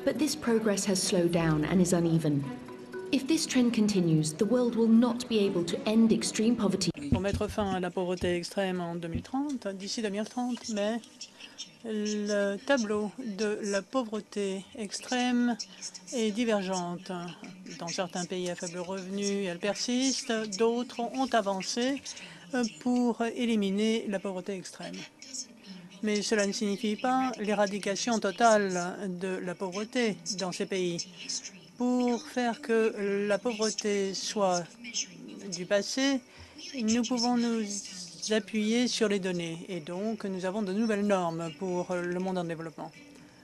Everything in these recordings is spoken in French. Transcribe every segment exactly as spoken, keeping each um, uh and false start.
but this progress has slowed down and is uneven. If this trend continues, the world will not be able to end extreme poverty. Pour mettre fin à la pauvreté extrême en deux mille trente, d'ici deux mille trente, mais le tableau de la pauvreté extrême est divergente. Dans certains pays à faible revenu, elle persiste. D'autres ont avancé pour éliminer la pauvreté extrême. Mais cela ne signifie pas l'éradication totale de la pauvreté dans ces pays. Pour faire que la pauvreté soit du passé, nous pouvons nous appuyer sur les données. Et donc, nous avons de nouvelles normes pour le monde en développement.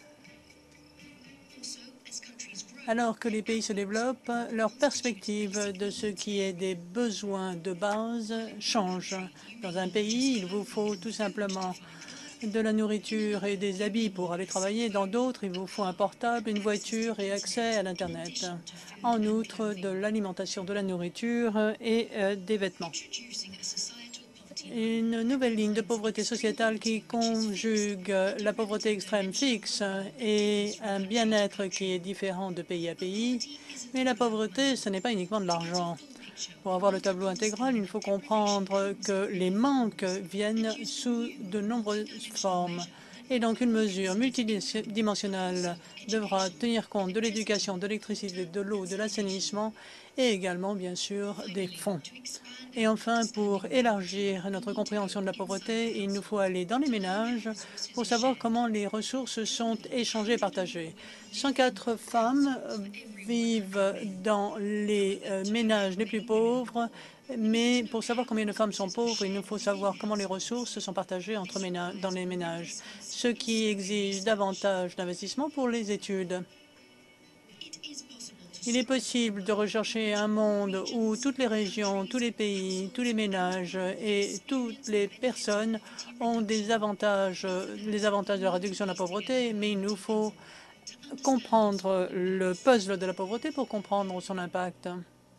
Alors que les pays se développent, leur perspective de ce qui est des besoins de base change. Dans un pays, il vous faut tout simplement de la nourriture et des habits pour aller travailler. Dans d'autres, il vous faut un portable, une voiture et accès à l'Internet. En outre, de l'alimentation, de la nourriture et euh, des vêtements. Une nouvelle ligne de pauvreté sociétale qui conjugue la pauvreté extrême fixe et un bien-être qui est différent de pays à pays. Mais la pauvreté, ce n'est pas uniquement de l'argent. Pour avoir le tableau intégral, il faut comprendre que les manques viennent sous de nombreuses formes. Et donc, une mesure multidimensionnelle devra tenir compte de l'éducation, de l'électricité, de l'eau, de l'assainissement et également, bien sûr, des fonds. Et enfin, pour élargir notre compréhension de la pauvreté, il nous faut aller dans les ménages pour savoir comment les ressources sont échangées et partagées. cent quatre femmes vivent dans les ménages les plus pauvres, mais pour savoir combien de femmes sont pauvres, il nous faut savoir comment les ressources sont partagées entre ménages, dans les ménages, ce qui exige davantage d'investissement pour les études. Il est possible de rechercher un monde où toutes les régions, tous les pays, tous les ménages et toutes les personnes ont des avantages, les avantages de la réduction de la pauvreté, mais il nous faut comprendre le puzzle de la pauvreté pour comprendre son impact.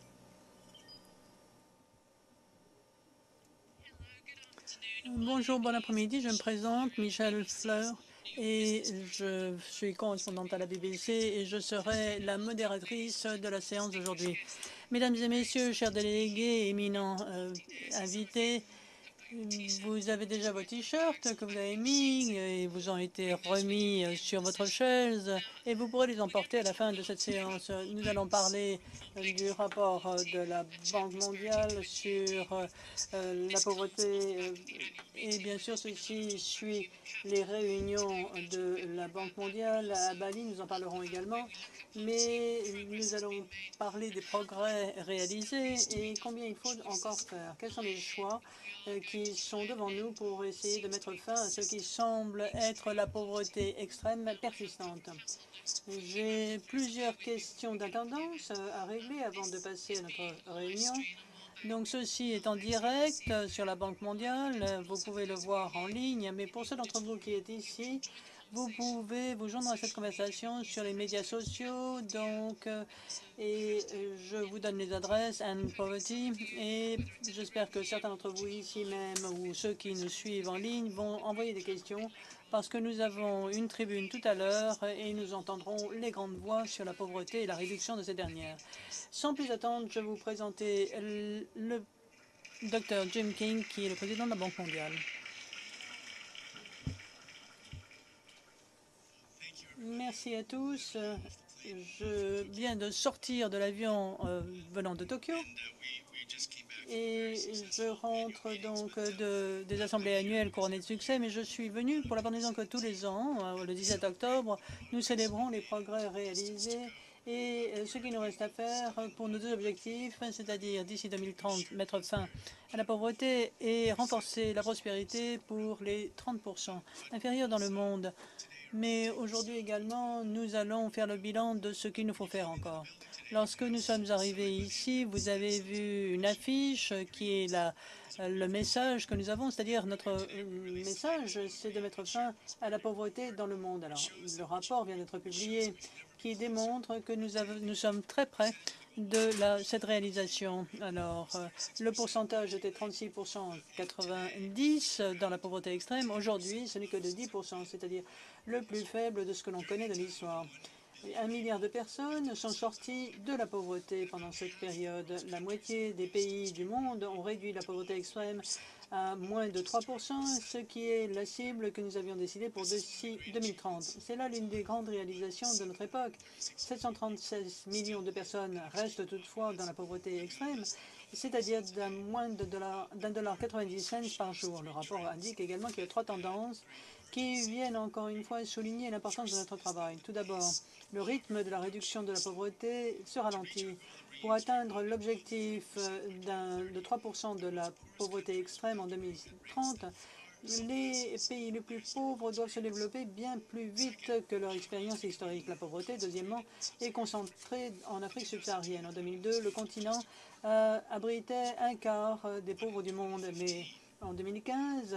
Bonjour, bon après-midi, je me présente, Michel Fleur. Et je suis correspondante à la B B C et je serai la modératrice de la séance d'aujourd'hui. Mesdames et messieurs, chers délégués, éminents euh, invités, vous avez déjà vos t-shirts que vous avez mis et vous ont été remis sur votre chaise et vous pourrez les emporter à la fin de cette séance. Nous allons parler du rapport de la Banque mondiale sur euh, la pauvreté et bien sûr ceci suit les réunions de la Banque mondiale à Bali. Nous en parlerons également. Mais nous allons parler des progrès réalisés et combien il faut encore faire. Quels sont les choix euh, qui sont devant nous pour essayer de mettre fin à ce qui semble être la pauvreté extrême persistante. J'ai plusieurs questions d'intendance à régler avant de passer à notre réunion. Donc, ceci est en direct sur la Banque mondiale. Vous pouvez le voir en ligne, mais pour ceux d'entre vous qui êtes ici, vous pouvez vous joindre à cette conversation sur les médias sociaux. Donc, euh, et euh, je vous donne les adresses End Poverty et j'espère que certains d'entre vous ici même ou ceux qui nous suivent en ligne vont envoyer des questions parce que nous avons une tribune tout à l'heure et nous entendrons les grandes voix sur la pauvreté et la réduction de ces dernières. Sans plus attendre, je vais vous présenter le, le docteur Jim King, qui est le président de la Banque mondiale. Merci à tous. Je viens de sortir de l'avion euh, venant de Tokyo et je rentre donc de, des assemblées annuelles couronnées de succès, mais je suis venu pour la bonne raison que tous les ans, euh, le dix-sept octobre, nous célébrons les progrès réalisés et ce qu'il nous reste à faire pour nos deux objectifs, c'est-à-dire d'ici deux mille trente, mettre fin à la pauvreté et renforcer la prospérité pour les trente pour cent inférieurs dans le monde. Mais aujourd'hui également, nous allons faire le bilan de ce qu'il nous faut faire encore. Lorsque nous sommes arrivés ici, vous avez vu une affiche qui est la, le message que nous avons, c'est-à-dire notre message, c'est de mettre fin à la pauvreté dans le monde. Alors, le rapport vient d'être publié qui démontre que nous, avons, nous sommes très près de la, cette réalisation. Alors, euh, le pourcentage était trente-six pour cent en quatre-vingt-dix dans la pauvreté extrême. Aujourd'hui, ce n'est que de dix pour cent, c'est-à-dire le plus faible de ce que l'on connaît de l'histoire. Un milliard de personnes sont sorties de la pauvreté pendant cette période. La moitié des pays du monde ont réduit la pauvreté extrême à moins de trois pour cent, ce qui est la cible que nous avions décidée pour d'ici deux mille trente. C'est là l'une des grandes réalisations de notre époque. sept cent trente-seize millions de personnes restent toutefois dans la pauvreté extrême, c'est-à-dire d'un moins de dollar, d'un dollar quatre-vingt-dix cents par jour. Le rapport indique également qu'il y a trois tendances qui viennent encore une fois souligner l'importance de notre travail. Tout d'abord, le rythme de la réduction de la pauvreté se ralentit. Pour atteindre l'objectif de trois pour cent de la pauvreté extrême en deux mille trente, les pays les plus pauvres doivent se développer bien plus vite que leur expérience historique. La pauvreté, deuxièmement, est concentrée en Afrique subsaharienne. En deux mille deux, le continent euh, abritait un quart des pauvres du monde, mais en deux mille quinze,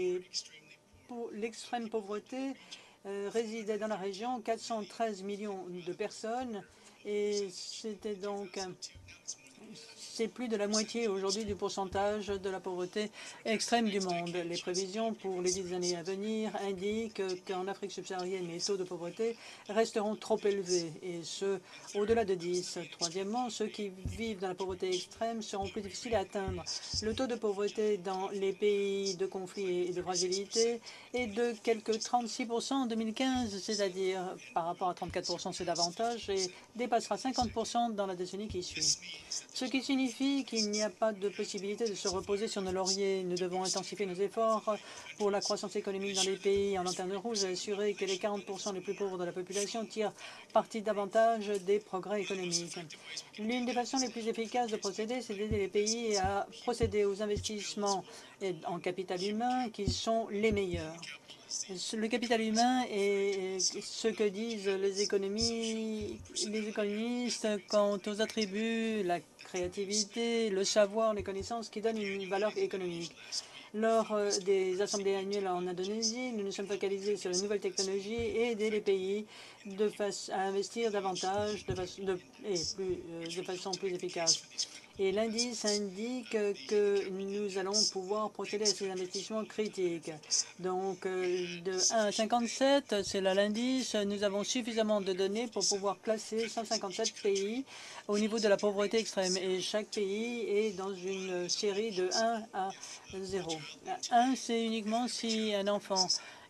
l'extrême pauvreté euh, résidait dans la région quatre cent treize millions de personnes et c'était donc c'est plus de la moitié aujourd'hui du pourcentage de la pauvreté extrême du monde. Les prévisions pour les dix années à venir indiquent qu'en Afrique subsaharienne, les taux de pauvreté resteront trop élevés, et ce, au-delà de dix. Troisièmement, ceux qui vivent dans la pauvreté extrême seront plus difficiles à atteindre. Le taux de pauvreté dans les pays de conflit et de fragilité est de quelque trente-six pour cent en deux mille quinze, c'est-à-dire par rapport à trente-quatre pour cent c'est davantage, et dépassera cinquante pour cent dans la décennie qui suit. Ce qui signifie qu'il n'y a pas de possibilité de se reposer sur nos lauriers. Nous devons intensifier nos efforts pour la croissance économique dans les pays en lanterne rouge et assurer que les quarante pour cent les plus pauvres de la population tirent parti davantage des progrès économiques. L'une des façons les plus efficaces de procéder, c'est d'aider les pays à procéder aux investissements en capital humain qui sont les meilleurs. Le capital humain est ce que disent les, économies, les économistes quant aux attributs, la créativité, le savoir, les connaissances qui donnent une valeur économique. Lors des assemblées annuelles en Indonésie, nous nous sommes focalisés sur les nouvelles technologies et aider les pays de face à investir davantage de, face, de, et plus, de façon plus efficace. Et l'indice indique que nous allons pouvoir procéder à ces investissements critiques. Donc, de un à cinquante-sept, c'est là l'indice. Nous avons suffisamment de données pour pouvoir classer cent cinquante-sept pays au niveau de la pauvreté extrême. Et chaque pays est dans une série de un à zéro. un, c'est uniquement si un enfant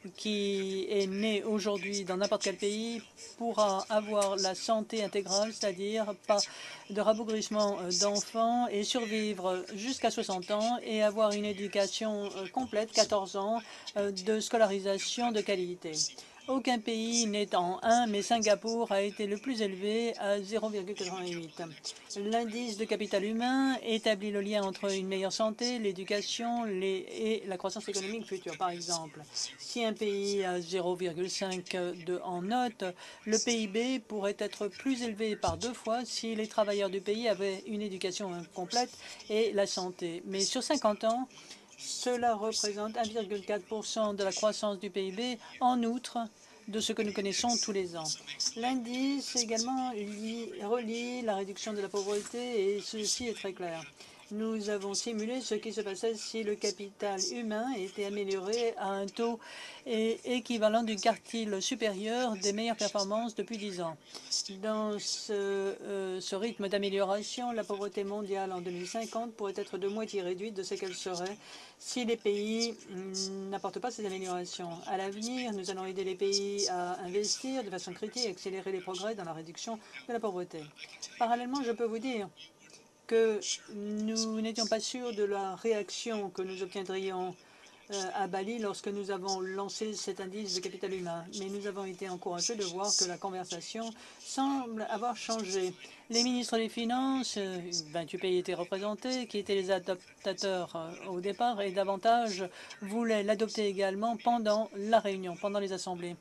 qui est né aujourd'hui dans n'importe quel pays pourra avoir la santé intégrale, c'est-à-dire pas de rabougrissement d'enfants, et survivre jusqu'à soixante ans et avoir une éducation complète, quatorze ans de scolarisation de qualité. Aucun pays n'est en un, mais Singapour a été le plus élevé à zéro virgule quatre-vingt-huit. L'indice de capital humain établit le lien entre une meilleure santé, l'éducation et la croissance économique future. Par exemple, si un pays a zéro virgule cinq en note, le P I B pourrait être plus élevé par deux fois si les travailleurs du pays avaient une éducation complète et la santé. Mais sur cinquante ans, cela représente un virgule quatre pour cent de la croissance du P I B, en outre de ce que nous connaissons tous les ans. L'indice également relie la réduction de la pauvreté, et ceci est très clair. Nous avons simulé ce qui se passait si le capital humain était amélioré à un taux équivalent du quartile supérieur des meilleures performances depuis dix ans. Dans ce, euh, ce rythme d'amélioration, la pauvreté mondiale en deux mille cinquante pourrait être de moitié réduite de ce qu'elle serait si les pays n'apportent pas ces améliorations. À l'avenir, nous allons aider les pays à investir de façon critique et accélérer les progrès dans la réduction de la pauvreté. Parallèlement, je peux vous dire que nous n'étions pas sûrs de la réaction que nous obtiendrions à Bali lorsque nous avons lancé cet indice de capital humain. Mais nous avons été encouragés de voir que la conversation semble avoir changé. Les ministres des Finances, vingt-huit pays étaient représentés, qui étaient les adoptateurs au départ, et davantage voulaient l'adopter également pendant la réunion, pendant les assemblées.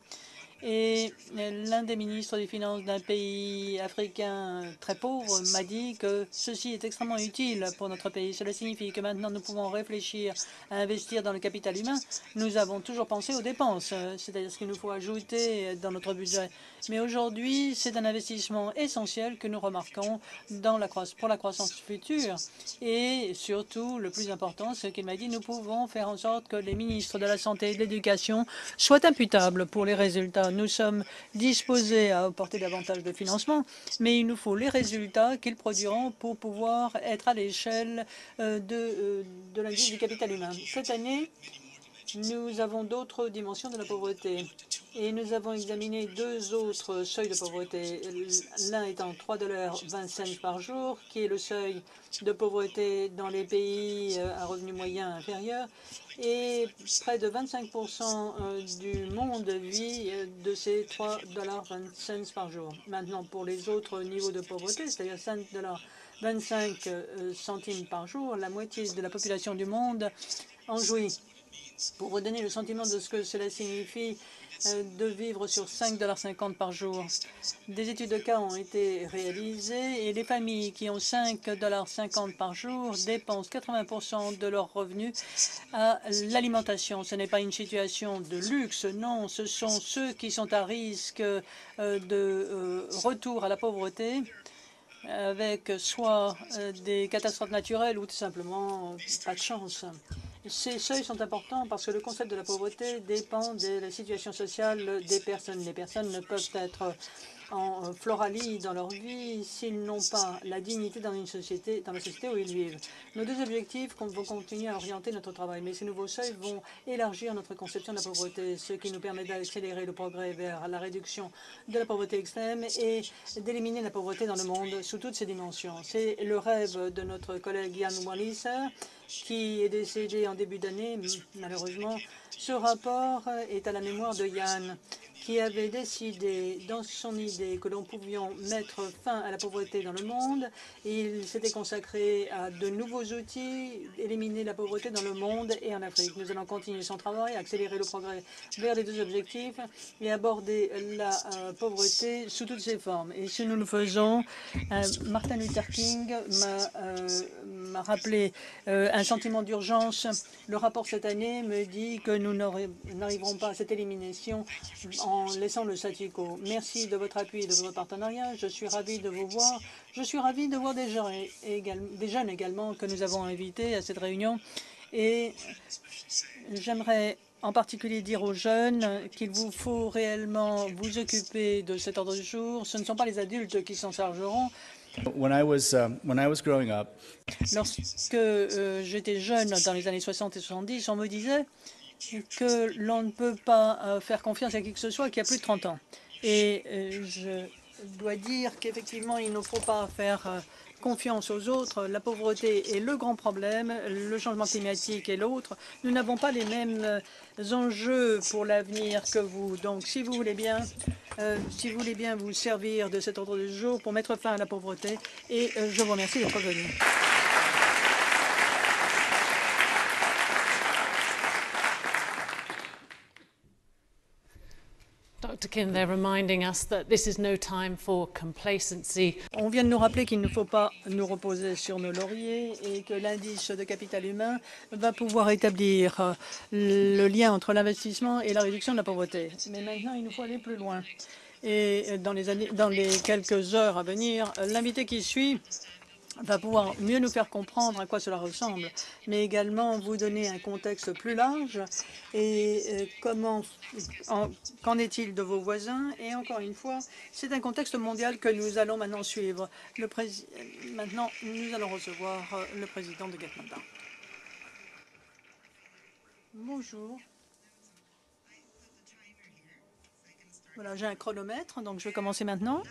Et l'un des ministres des Finances d'un pays africain très pauvre m'a dit que ceci est extrêmement utile pour notre pays. Cela signifie que maintenant nous pouvons réfléchir à investir dans le capital humain. Nous avons toujours pensé aux dépenses, c'est-à-dire ce qu'il nous faut ajouter dans notre budget. Mais aujourd'hui, c'est un investissement essentiel que nous remarquons dans la pour la croissance future. Et surtout, le plus important, ce qu'il m'a dit, nous pouvons faire en sorte que les ministres de la Santé et de l'Éducation soient imputables pour les résultats cela. Nous sommes disposés à apporter davantage de financement, mais il nous faut les résultats qu'ils produiront pour pouvoir être à l'échelle euh, de, euh, de l'indice du capital humain. Cette année, nous avons d'autres dimensions de la pauvreté et nous avons examiné deux autres seuils de pauvreté. L'un étant trois dollars vingt par jour, qui est le seuil de pauvreté dans les pays à revenu moyen inférieur, et près de vingt-cinq pour cent du monde vit de ces trois dollars vingt par jour. Maintenant, pour les autres niveaux de pauvreté, c'est-à-dire cinq dollars vingt-cinq centimes par jour, la moitié de la population du monde en jouit. Pour vous donner le sentiment de ce que cela signifie euh, de vivre sur cinq dollars cinquante par jour, des études de cas ont été réalisées et les familles qui ont cinq dollars cinquante par jour dépensent quatre-vingts pour cent de leurs revenus à l'alimentation. Ce n'est pas une situation de luxe, non, ce sont ceux qui sont à risque euh, de euh, retour à la pauvreté, avec soit euh, des catastrophes naturelles ou tout simplement pas de chance. Ces seuils sont importants parce que le concept de la pauvreté dépend de la situation sociale des personnes. Les personnes ne peuvent être en floralie dans leur vie s'ils n'ont pas la dignité dans une société, dans la société où ils vivent. Nos deux objectifs vont continuer à orienter notre travail, mais ces nouveaux seuils vont élargir notre conception de la pauvreté, ce qui nous permet d'accélérer le progrès vers la réduction de la pauvreté extrême et d'éliminer la pauvreté dans le monde sous toutes ses dimensions. C'est le rêve de notre collègue Jan Walliser, qui est décédé en début d'année, malheureusement. Ce rapport est à la mémoire de Jan, qui avait décidé dans son idée que l'on pouvait mettre fin à la pauvreté dans le monde. Il s'était consacré à de nouveaux outils, éliminer la pauvreté dans le monde et en Afrique. Nous allons continuer son travail, accélérer le progrès vers les deux objectifs et aborder la euh, pauvreté sous toutes ses formes. Et si nous le faisons, euh, Martin Luther King m'a euh, rappelé euh, un sentiment d'urgence. Le rapport cette année me dit que nous n'arriverons pas à cette élimination en laissant le statu quo. Merci de votre appui et de votre partenariat. Je suis ravi de vous voir. Je suis ravi de voir des jeunes, également, des jeunes également que nous avons invités à cette réunion. Et j'aimerais en particulier dire aux jeunes qu'il vous faut réellement vous occuper de cet ordre du jour. Ce ne sont pas les adultes qui s'en chargeront. When I was, um, when I was growing up, Lorsque euh, j'étais jeune, dans les années soixante et soixante-dix, on me disait que l'on ne peut pas euh, faire confiance à qui que ce soit qui a plus de trente ans. Et euh, je dois dire qu'effectivement, il ne faut pas faire euh, confiance aux autres. La pauvreté est le grand problème, le changement climatique est l'autre. Nous n'avons pas les mêmes euh, enjeux pour l'avenir que vous. Donc, si vous voulez bien, euh, si vous voulez bien vous servir de cet ordre du jour pour mettre fin à la pauvreté, et euh, je vous remercie d'être venu. Doctor Kim, they're reminding us that this is no time for complacency. On vient de nous rappeler qu'il ne faut pas nous reposer sur nos lauriers et que l'indice de capital humain va pouvoir établir le lien entre l'investissement et la réduction de la pauvreté. Mais maintenant, il nous faut aller plus loin. Et dans les, années, dans les quelques heures à venir, l'invité qui suit va pouvoir mieux nous faire comprendre à quoi cela ressemble, mais également vous donner un contexte plus large et euh, comment, qu'en est-il de vos voisins. Et encore une fois, c'est un contexte mondial que nous allons maintenant suivre. Le prési maintenant, nous allons recevoir euh, le président de Gatmanda. Bonjour. Voilà, j'ai un chronomètre, donc je vais commencer maintenant.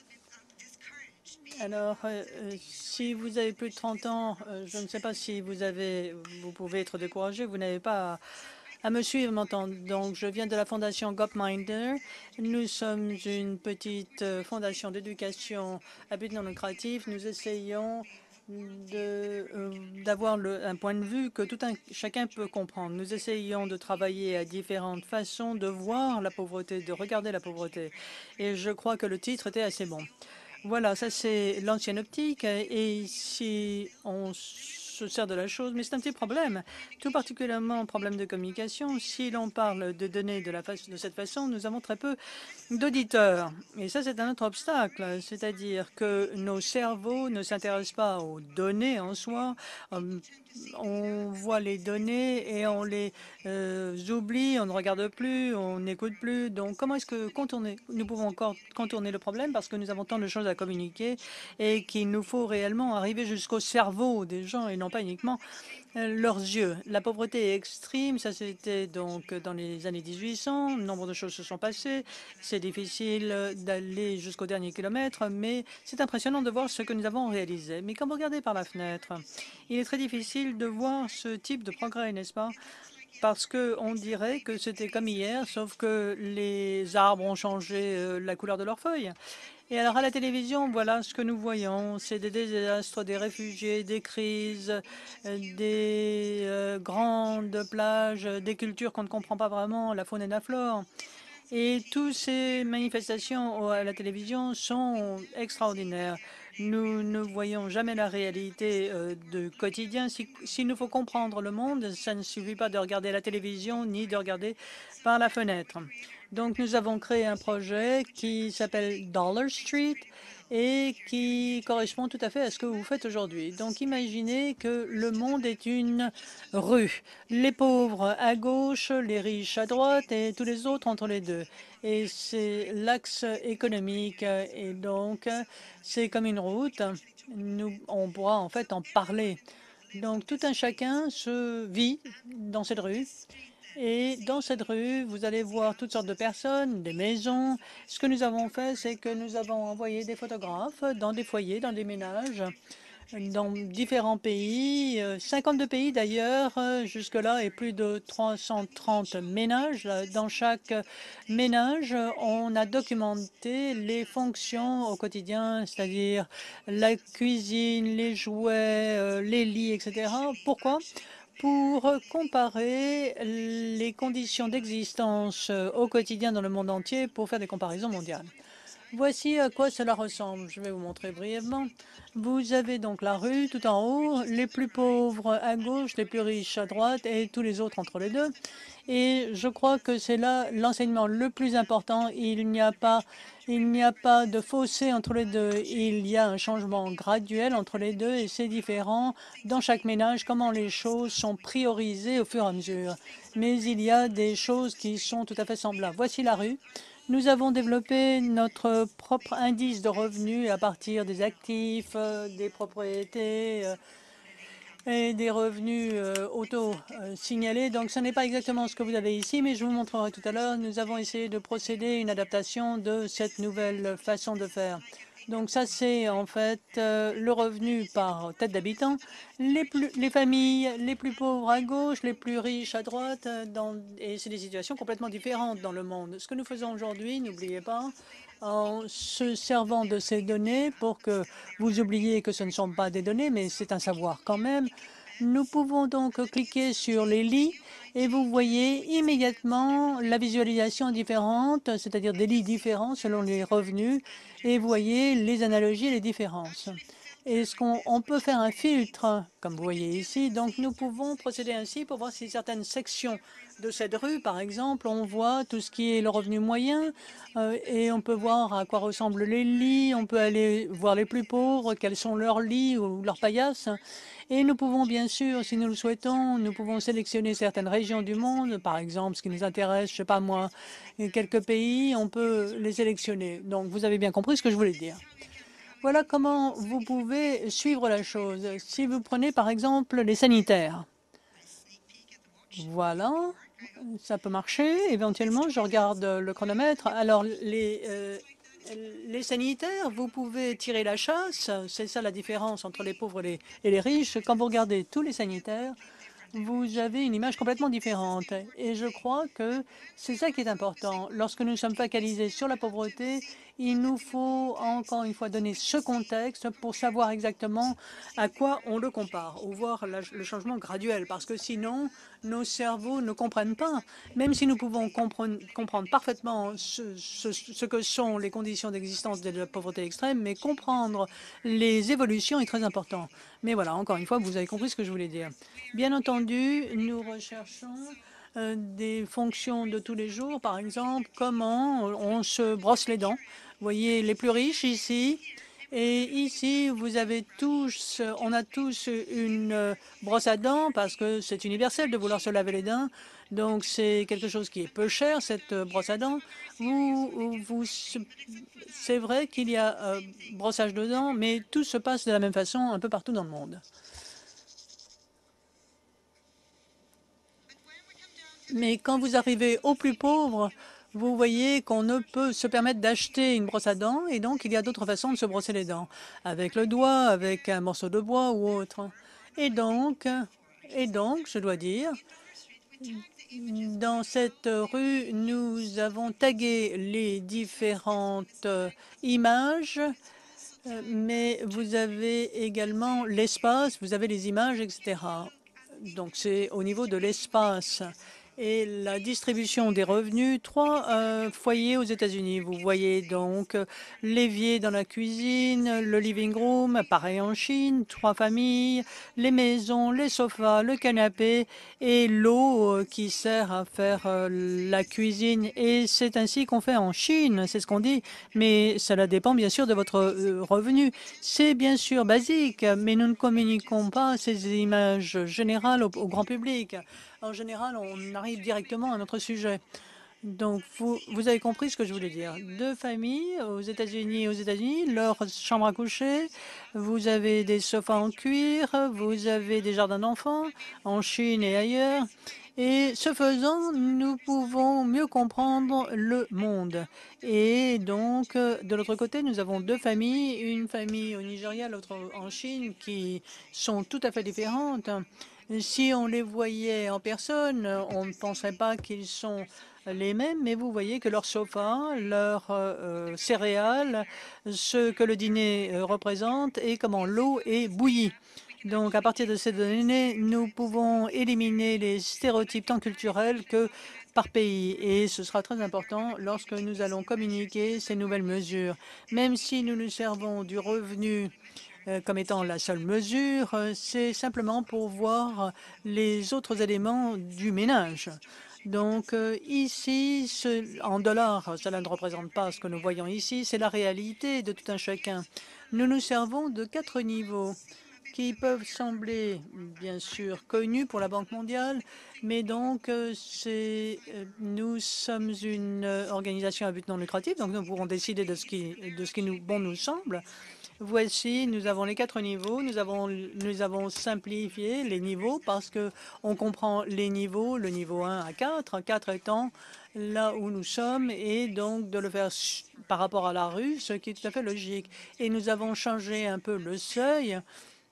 Alors, euh, si vous avez plus de trente ans, euh, je ne sais pas si vous avez, vous pouvez être découragé, vous n'avez pas à, à me suivre, m'entendre. Donc, je viens de la fondation Gopminder. Nous sommes une petite euh, fondation d'éducation à but non lucratif. Nous essayons d'avoir euh, un point de vue que tout un, chacun peut comprendre. Nous essayons de travailler à différentes façons de voir la pauvreté, de regarder la pauvreté. Et je crois que le titre était assez bon. Voilà, ça c'est l'ancienne optique. Et si on se sert de la chose, mais c'est un petit problème, tout particulièrement problème de communication. Si l'on parle de données de, la fa de cette façon, nous avons très peu d'auditeurs. Et ça, c'est un autre obstacle, c'est-à-dire que nos cerveaux ne s'intéressent pas aux données en soi. On voit les données et on les euh, oublie, on ne regarde plus, on n'écoute plus. Donc, comment est-ce que contourner, nous pouvons encore contourner le problème parce que nous avons tant de choses à communiquer et qu'il nous faut réellement arriver jusqu'au cerveau des gens et non pas uniquement leurs yeux. La pauvreté est extrême, ça c'était donc dans les années mille huit cents, nombre de choses se sont passées, c'est difficile d'aller jusqu'au dernier kilomètre, mais c'est impressionnant de voir ce que nous avons réalisé. Mais quand vous regardez par la fenêtre, il est très difficile de voir ce type de progrès, n'est-ce pas? Parce qu'on dirait que c'était comme hier, sauf que les arbres ont changé euh, la couleur de leurs feuilles. Et alors à la télévision, voilà ce que nous voyons, c'est des désastres, des réfugiés, des crises, euh, des euh, grandes plages, des cultures qu'on ne comprend pas vraiment, la faune et la flore. Et toutes ces manifestations à la télévision sont extraordinaires. Nous ne voyons jamais la réalité euh, de quotidien. S'il si, nous faut comprendre le monde, ça ne suffit pas de regarder la télévision ni de regarder par la fenêtre. Donc, nous avons créé un projet qui s'appelle Dollar Street et qui correspond tout à fait à ce que vous faites aujourd'hui. Donc, imaginez que le monde est une rue. Les pauvres à gauche, les riches à droite et tous les autres entre les deux. Et c'est l'axe économique. Et donc, c'est comme une route. Nous, on pourra en fait en parler. Donc, tout un chacun se vit dans cette rue. Et dans cette rue, vous allez voir toutes sortes de personnes, des maisons. Ce que nous avons fait, c'est que nous avons envoyé des photographes dans des foyers, dans des ménages, dans différents pays, cinquante-deux pays d'ailleurs, jusque-là, et plus de trois cent trente ménages. Dans chaque ménage, on a documenté les fonctions au quotidien, c'est-à-dire la cuisine, les jouets, les lits, et cetera. Pourquoi ? Pour comparer les conditions d'existence au quotidien dans le monde entier pour faire des comparaisons mondiales. Voici à quoi cela ressemble. Je vais vous montrer brièvement. Vous avez donc la rue tout en haut, les plus pauvres à gauche, les plus riches à droite et tous les autres entre les deux. Et je crois que c'est là l'enseignement le plus important. Il n'y a pas, il n'y a pas de fossé entre les deux. Il y a un changement graduel entre les deux et c'est différent dans chaque ménage comment les choses sont priorisées au fur et à mesure. Mais il y a des choses qui sont tout à fait semblables. Voici la rue. Nous avons développé notre propre indice de revenus à partir des actifs, euh, des propriétés euh, et des revenus euh, auto-signalés. Donc, ce n'est pas exactement ce que vous avez ici, mais je vous montrerai tout à l'heure. Nous avons essayé de procéder à une adaptation de cette nouvelle façon de faire. Donc, ça, c'est en fait euh, le revenu par tête d'habitant. Les, plus, les familles les plus pauvres à gauche, les plus riches à droite, euh, dans, et c'est des situations complètement différentes dans le monde. Ce que nous faisons aujourd'hui, n'oubliez pas, en se servant de ces données pour que vous oubliez que ce ne sont pas des données, mais c'est un savoir quand même. Nous pouvons donc cliquer sur les lits et vous voyez immédiatement la visualisation différente, c'est-à-dire des lits différents selon les revenus, et vous voyez les analogies et les différences. Est-ce qu'on on peut faire un filtre, comme vous voyez ici? Donc, nous pouvons procéder ainsi pour voir si certaines sections de cette rue, par exemple, on voit tout ce qui est le revenu moyen euh, et on peut voir à quoi ressemblent les lits. On peut aller voir les plus pauvres, quels sont leurs lits ou leurs paillasses. Et nous pouvons bien sûr, si nous le souhaitons, nous pouvons sélectionner certaines régions du monde, par exemple, ce qui nous intéresse, je sais pas moi, quelques pays, on peut les sélectionner. Donc, vous avez bien compris ce que je voulais dire. Voilà comment vous pouvez suivre la chose. Si vous prenez par exemple les sanitaires, voilà, ça peut marcher. Éventuellement, je regarde le chronomètre. Alors, les, euh, les sanitaires, vous pouvez tirer la chasse. C'est ça la différence entre les pauvres et les, et les riches. Quand vous regardez tous les sanitaires, vous avez une image complètement différente. Et je crois que c'est ça qui est important. Lorsque nous sommes focalisés sur la pauvreté, il nous faut encore une fois donner ce contexte pour savoir exactement à quoi on le compare ou voir la, le changement graduel. Parce que sinon, nos cerveaux ne comprennent pas. Même si nous pouvons comprendre, comprendre parfaitement ce, ce, ce que sont les conditions d'existence de la pauvreté extrême, mais comprendre les évolutions est très important. Mais voilà, encore une fois, vous avez compris ce que je voulais dire. Bien entendu, nous recherchons euh, des fonctions de tous les jours, par exemple, comment on se brosse les dents. Vous voyez, les plus riches ici, et ici, vous avez tous, on a tous une euh, brosse à dents parce que c'est universel de vouloir se laver les dents. Donc, c'est quelque chose qui est peu cher, cette euh, brosse à dents. Vous, vous, c'est vrai qu'il y a euh, brossage de dents, mais tout se passe de la même façon un peu partout dans le monde. Mais quand vous arrivez aux plus pauvres, vous voyez qu'on ne peut se permettre d'acheter une brosse à dents et donc il y a d'autres façons de se brosser les dents, avec le doigt, avec un morceau de bois ou autre. Et donc, et donc, je dois dire, dans cette rue, nous avons tagué les différentes images, mais vous avez également l'espace, vous avez les images, et cetera. Donc, c'est au niveau de l'espace et la distribution des revenus, trois euh, foyers aux États-Unis. Vous voyez donc euh, l'évier dans la cuisine, le living room, pareil en Chine, trois familles, les maisons, les sofas, le canapé et l'eau euh, qui sert à faire euh, la cuisine. Et c'est ainsi qu'on fait en Chine, c'est ce qu'on dit, mais cela dépend bien sûr de votre euh, revenu. C'est bien sûr basique, mais nous ne communiquons pas ces images générales au, au grand public. En général, on arrive directement à notre sujet. Donc, vous, vous avez compris ce que je voulais dire. Deux familles aux États-Unis, aux États-Unis, leur chambre à coucher, vous avez des sofas en cuir, vous avez des jardins d'enfants en Chine et ailleurs. Et ce faisant, nous pouvons mieux comprendre le monde. Et donc, de l'autre côté, nous avons deux familles, une famille au Nigeria, l'autre en Chine, qui sont tout à fait différentes. Si on les voyait en personne, on ne penserait pas qu'ils sont les mêmes, mais vous voyez que leurs sofas, leurs euh, céréales, ce que le dîner euh, représente et comment l'eau est bouillie. Donc, à partir de ces données, nous pouvons éliminer les stéréotypes tant culturels que par pays. Et ce sera très important lorsque nous allons communiquer ces nouvelles mesures. Même si nous nous servons du revenu euh, comme étant la seule mesure, euh, c'est simplement pour voir les autres éléments du ménage. Donc euh, ici, ce, en dollars, cela ne représente pas ce que nous voyons ici, c'est la réalité de tout un chacun. Nous nous servons de quatre niveaux qui peuvent sembler bien sûr connus pour la Banque mondiale, mais donc euh, c'est, euh, nous sommes une euh, organisation à but non lucratif, donc nous pourrons décider de ce qui, de ce qui nous, bon nous semble. Voici, nous avons les quatre niveaux. Nous avons, nous avons simplifié les niveaux parce que on comprend les niveaux, le niveau un à quatre, quatre étant là où nous sommes, et donc de le faire par rapport à la rue, ce qui est tout à fait logique. Et nous avons changé un peu le seuil.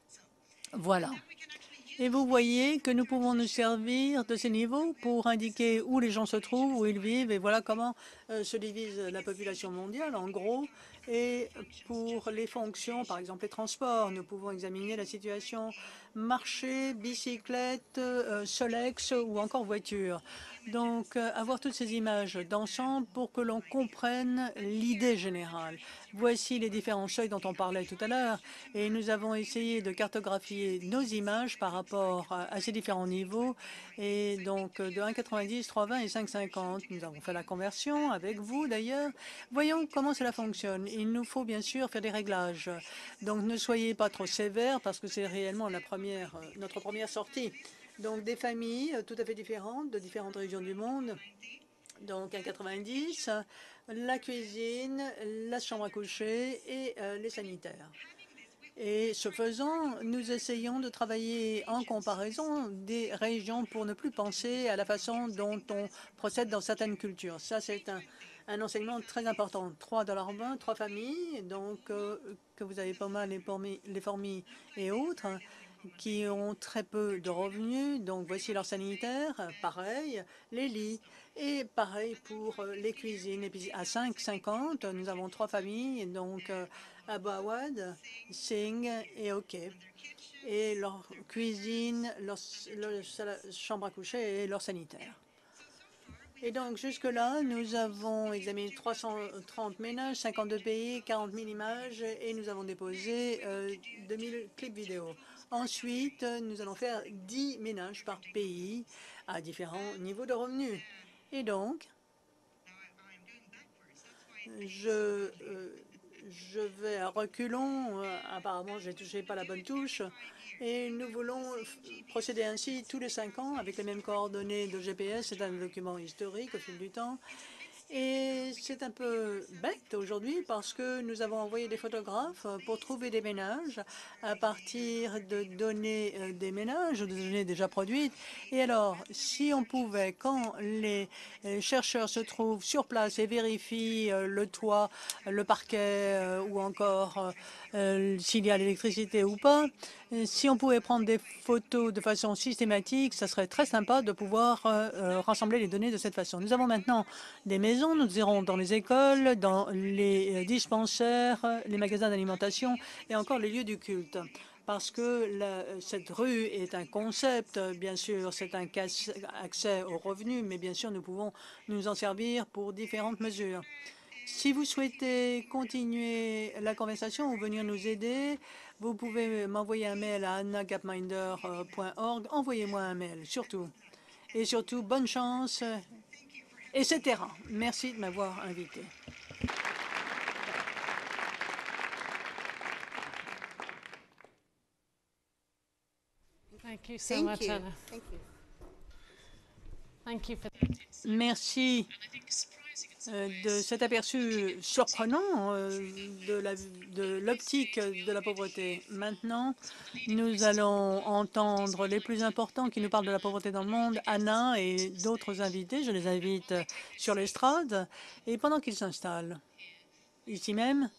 Voilà. Et vous voyez que nous pouvons nous servir de ces niveaux pour indiquer où les gens se trouvent, où ils vivent, et voilà comment euh, se divise la population mondiale, en gros. Et pour les fonctions, par exemple les transports, nous pouvons examiner la situation marché, bicyclette, euh, Solex ou encore voiture. Donc, euh, avoir toutes ces images d'ensemble pour que l'on comprenne l'idée générale. Voici les différents seuils dont on parlait tout à l'heure, et nous avons essayé de cartographier nos images par rapport à, à ces différents niveaux, et donc de un virgule quatre-vingt-dix, trois virgule vingt et cinq virgule cinquante. Nous avons fait la conversion avec vous d'ailleurs. Voyons comment cela fonctionne. Il nous faut bien sûr faire des réglages. Donc, ne soyez pas trop sévères parce que c'est réellement la première, notre première sortie. Donc, des familles tout à fait différentes, de différentes régions du monde. Donc, un virgule quatre-vingt-dix, la cuisine, la chambre à coucher et euh, les sanitaires. Et ce faisant, nous essayons de travailler en comparaison des régions pour ne plus penser à la façon dont on procède dans certaines cultures. Ça, c'est un, un enseignement très important. trois dollars vingt, trois familles, donc euh, que vous avez pas mal les fourmis, les fourmis et autres. qui ont très peu de revenus. Donc voici leur sanitaire, pareil, les lits. Et pareil pour les cuisines. Et puis à cinq cinquante, nous avons trois familles, donc Abu Awad, Singh et OK. Et leur cuisine, leur, leur chambre à coucher et leur sanitaire. Et donc, jusque-là, nous avons examiné trois cent trente ménages, cinquante-deux pays, quarante mille images et nous avons déposé euh, deux mille clips vidéo. Ensuite, nous allons faire dix ménages par pays à différents niveaux de revenus. Et donc, je, euh, je vais à reculons. Euh, apparemment, je n'ai touché pas la bonne touche. Et nous voulons procéder ainsi tous les cinq ans avec les mêmes coordonnées de G P S. C'est un document historique au fil du temps. Et c'est un peu bête aujourd'hui parce que nous avons envoyé des photographes pour trouver des ménages à partir de données des ménages, de données déjà produites. Et alors, si on pouvait, quand les chercheurs se trouvent sur place et vérifient le toit, le parquet ou encore euh, s'il y a l'électricité ou pas, si on pouvait prendre des photos de façon systématique, ça serait très sympa de pouvoir euh, rassembler les données de cette façon. Nous avons maintenant des maisons. Nous irons dans les écoles, dans les dispensaires, les magasins d'alimentation et encore les lieux du culte. Parce que la, cette rue est un concept, bien sûr, c'est un accès aux revenus, mais bien sûr, nous pouvons nous en servir pour différentes mesures. Si vous souhaitez continuer la conversation ou venir nous aider, vous pouvez m'envoyer un mail à anna gapminder point org. Envoyez-moi un mail, surtout. Et surtout, bonne chance, et cetera. Merci de m'avoir invité. Thank you so much, you. Anna. Thank you. Thank you for Merci euh, de cet aperçu surprenant euh, de l'optique de, de la pauvreté. Maintenant, nous allons entendre les plus importants qui nous parlent de la pauvreté dans le monde, Anna et d'autres invités. Je les invite sur l'estrade. Et pendant qu'ils s'installent, ici même,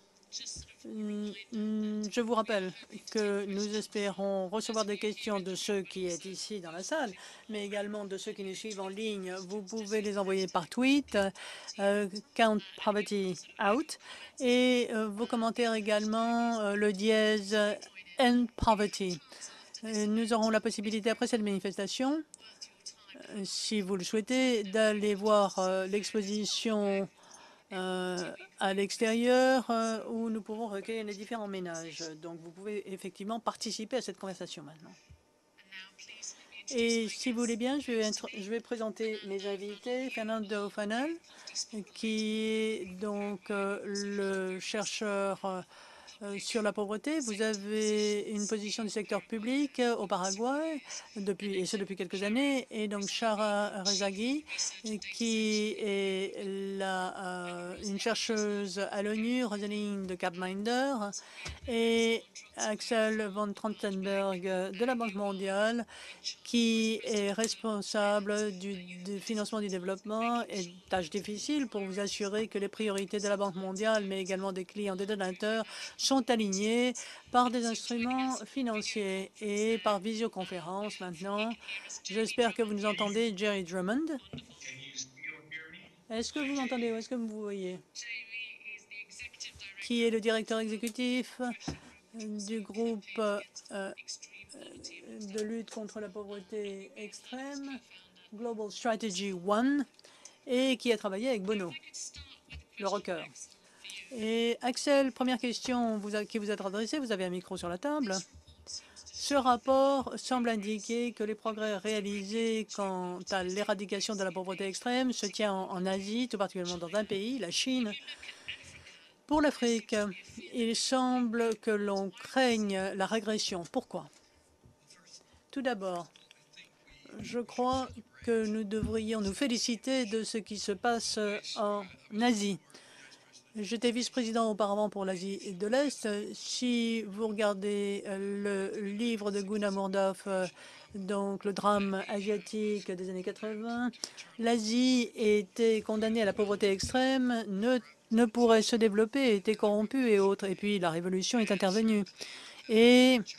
je vous rappelle que nous espérons recevoir des questions de ceux qui sont ici dans la salle, mais également de ceux qui nous suivent en ligne. Vous pouvez les envoyer par tweet, euh, Count Poverty Out, et euh, vos commentaires également, euh, le dièse End Poverty. Euh, nous aurons la possibilité, après cette manifestation, euh, si vous le souhaitez, d'aller voir euh, l'exposition Euh, à l'extérieur euh, où nous pouvons recueillir les différents ménages. Donc, vous pouvez effectivement participer à cette conversation maintenant. Et si vous voulez bien, je vais, être, je vais présenter mes invités. Fernando Fanal, qui est donc euh, le chercheur euh, Euh, sur la pauvreté. Vous avez une position du secteur public euh, au Paraguay, depuis, et ce depuis quelques années, et donc Shara Rezaghi, qui est la, euh, une chercheuse à l'ONU, Rosalind de Gapminder, et Axel von Trottenberg de la Banque mondiale, qui est responsable du, du financement du développement, et tâche difficile pour vous assurer que les priorités de la Banque mondiale, mais également des clients, des donateurs, sont alignés par des instruments financiers et par visioconférence maintenant. J'espère que vous nous entendez, Jerry Drummond. Est-ce que vous m'entendez ou est-ce que vous me voyez? Qui est le directeur exécutif du groupe euh, de lutte contre la pauvreté extrême, Global Strategy One, et qui a travaillé avec Bono, le rocker. Et Axel, première question vous a, qui vous est adressée, vous avez un micro sur la table. Ce rapport semble indiquer que les progrès réalisés quant à l'éradication de la pauvreté extrême se tient en, en Asie, tout particulièrement dans un pays, la Chine. Pour l'Afrique, il semble que l'on craigne la régression. Pourquoi? Tout d'abord, je crois que nous devrions nous féliciter de ce qui se passe en Asie. J'étais vice-président auparavant pour l'Asie de l'Est. Si vous regardez le livre de Gunnar Myrdal, donc le drame asiatique des années quatre-vingt, l'Asie était condamnée à la pauvreté extrême, ne, ne pourrait se développer, était corrompue et autres. Et puis la révolution est intervenue. Et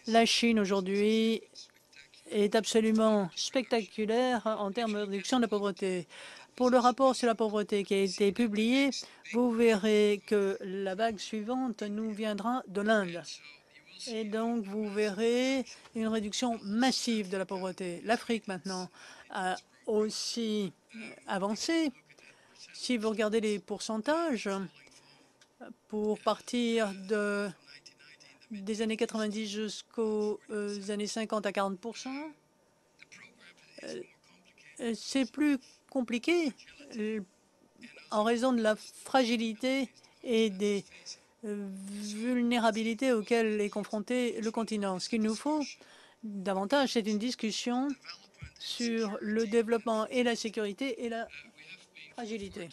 La Chine aujourd'hui est absolument spectaculaire en termes de réduction de la pauvreté. Pour le rapport sur la pauvreté qui a été publié, vous verrez que la vague suivante nous viendra de l'Inde. Et donc, vous verrez une réduction massive de la pauvreté. L'Afrique, maintenant, a aussi avancé. Si vous regardez les pourcentages, pour partir de, des années quatre-vingt-dix jusqu'aux euh, années cinquante à quarante pour cent, euh, c'est plus compliqué euh, en raison de la fragilité et des euh, vulnérabilités auxquelles est confronté le continent. Ce qu'il nous faut davantage, c'est une discussion sur le développement et la sécurité et la fragilité.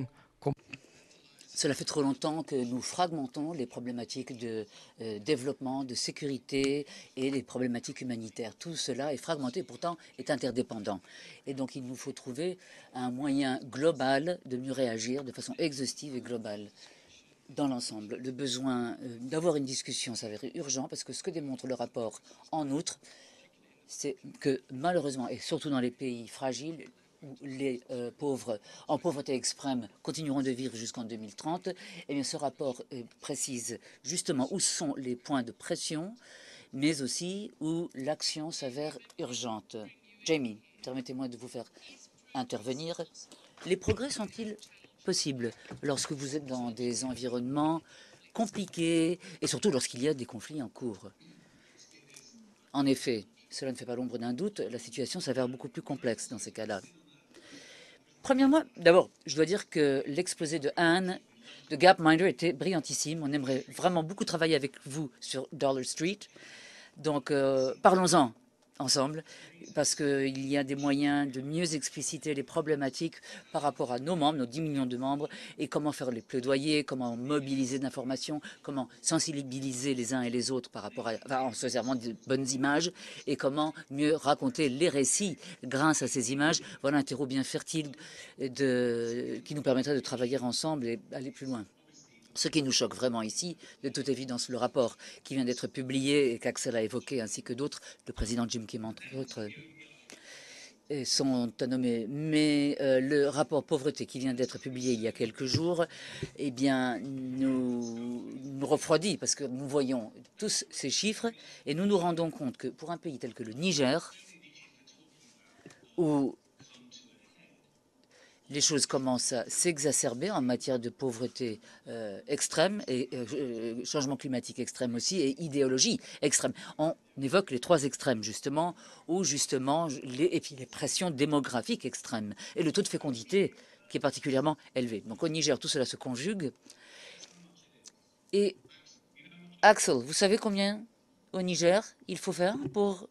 Cela fait trop longtemps que nous fragmentons les problématiques de euh, développement, de sécurité et les problématiques humanitaires. Tout cela est fragmenté, pourtant est interdépendant. Et donc il nous faut trouver un moyen global de mieux réagir de façon exhaustive et globale dans l'ensemble. Le besoin euh, d'avoir une discussion s'avère urgent parce que ce que démontre le rapport, en outre, c'est que malheureusement, et surtout dans les pays fragiles, où les euh, pauvres en pauvreté extrême continueront de vivre jusqu'en deux mille trente, eh bien, ce rapport euh, précise justement où sont les points de pression, mais aussi où l'action s'avère urgente. Jamie, permettez-moi de vous faire intervenir. Les progrès sont-ils possibles lorsque vous êtes dans des environnements compliqués et surtout lorsqu'il y a des conflits en cours? En effet, cela ne fait pas l'ombre d'un doute, la situation s'avère beaucoup plus complexe dans ces cas-là. Premièrement, d'abord, je dois dire que l'exposé de Anne de Gapminder était brillantissime. On aimerait vraiment beaucoup travailler avec vous sur Dollar Street. Donc, euh, parlons-en ensemble, parce qu'il y a des moyens de mieux expliciter les problématiques par rapport à nos membres, nos dix millions de membres, et comment faire les plaidoyers, comment mobiliser d'informations, comment sensibiliser les uns et les autres par rapport à, enfin, en se servant de bonnes images, et comment mieux raconter les récits grâce à ces images. Voilà un terreau bien fertile de, qui nous permettrait de travailler ensemble et aller plus loin. Ce qui nous choque vraiment ici, de toute évidence, le rapport qui vient d'être publié et qu'Axel a évoqué, ainsi que d'autres, le président Jim Kim, entre autres, sont à nommer. Mais euh, le rapport pauvreté qui vient d'être publié il y a quelques jours, eh bien, nous, nous refroidit parce que nous voyons tous ces chiffres et nous nous rendons compte que pour un pays tel que le Niger, où les choses commencent à s'exacerber en matière de pauvreté euh, extrême et euh, changement climatique extrême aussi et idéologie extrême. On évoque les trois extrêmes justement, ou justement les, et puis les pressions démographiques extrêmes et le taux de fécondité qui est particulièrement élevé. Donc au Niger, tout cela se conjugue. Et Axel, vous savez combien au Niger il faut faire pour...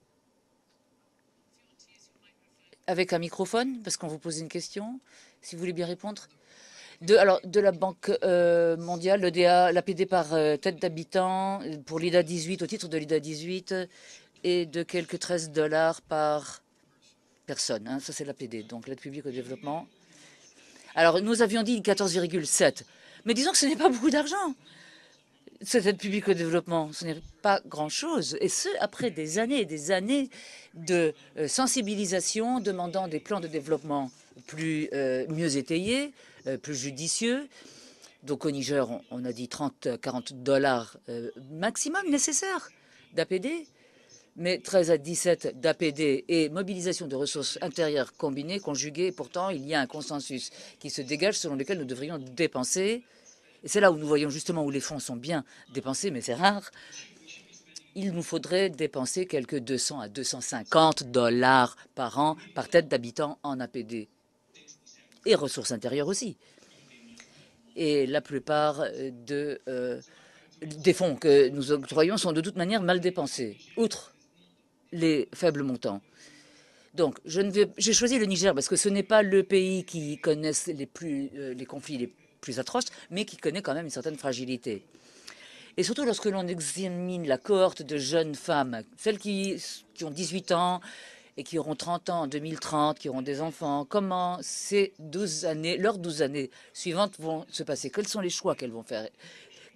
Avec un microphone, parce qu'on vous pose une question, si vous voulez bien répondre. De, alors, de la Banque euh, mondiale, l'E D A, l'A P D par euh, tête d'habitant, pour l'I D A dix-huit, au titre de l'I D A dix-huit, et de quelques treize dollars par personne. Hein, ça, c'est l'A P D, donc l'aide publique au développement. Alors, nous avions dit quatorze virgule sept, mais disons que ce n'est pas beaucoup d'argent. Cette aide publique au développement, ce n'est pas grand-chose. Et ce, après des années et des années de euh, sensibilisation, demandant des plans de développement plus euh, mieux étayés, euh, plus judicieux. Donc au Niger, on, on a dit trente à quarante dollars euh, maximum nécessaire d'A P D. Mais treize à dix-sept d'A P D et mobilisation de ressources intérieures combinées, conjuguées. Pourtant, il y a un consensus qui se dégage selon lequel nous devrions dépenser. Et c'est là où nous voyons justement où les fonds sont bien dépensés, mais c'est rare. Il nous faudrait dépenser quelques deux cents à deux cent cinquante dollars par an par tête d'habitant en A P D. Et ressources intérieures aussi. Et la plupart de, euh, des fonds que nous octroyons sont de toute manière mal dépensés, outre les faibles montants. Donc, je ne vais, j'ai choisi le Niger parce que ce n'est pas le pays qui connaisse les, plus, euh, les conflits les plus atroces, mais qui connaît quand même une certaine fragilité. Et surtout lorsque l'on examine la cohorte de jeunes femmes, celles qui, qui ont dix-huit ans et qui auront trente ans en deux mille trente, qui auront des enfants, comment ces douze années, leurs douze années suivantes vont se passer? Quels sont les choix qu'elles vont faire?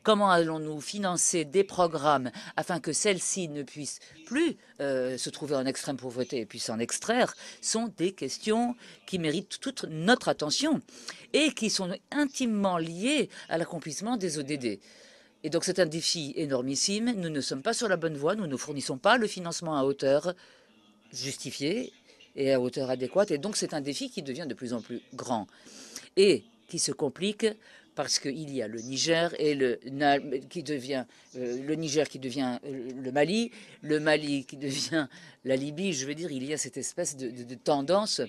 Comment allons-nous financer des programmes afin que celles-ci ne puissent plus euh, se trouver en extrême pauvreté et puissent en extraire, sont des questions qui méritent toute notre attention et qui sont intimement liées à l'accomplissement des O D D. Et donc c'est un défi énormissime. Nous ne sommes pas sur la bonne voie. Nous ne fournissons pas le financement à hauteur justifiée et à hauteur adéquate. Et donc c'est un défi qui devient de plus en plus grand et qui se complique parce qu'il y a le Niger et le qui devient euh, le Niger qui devient euh, le Mali, le Mali qui devient la Libye. Je veux dire, il y a cette espèce de, de, de tendance.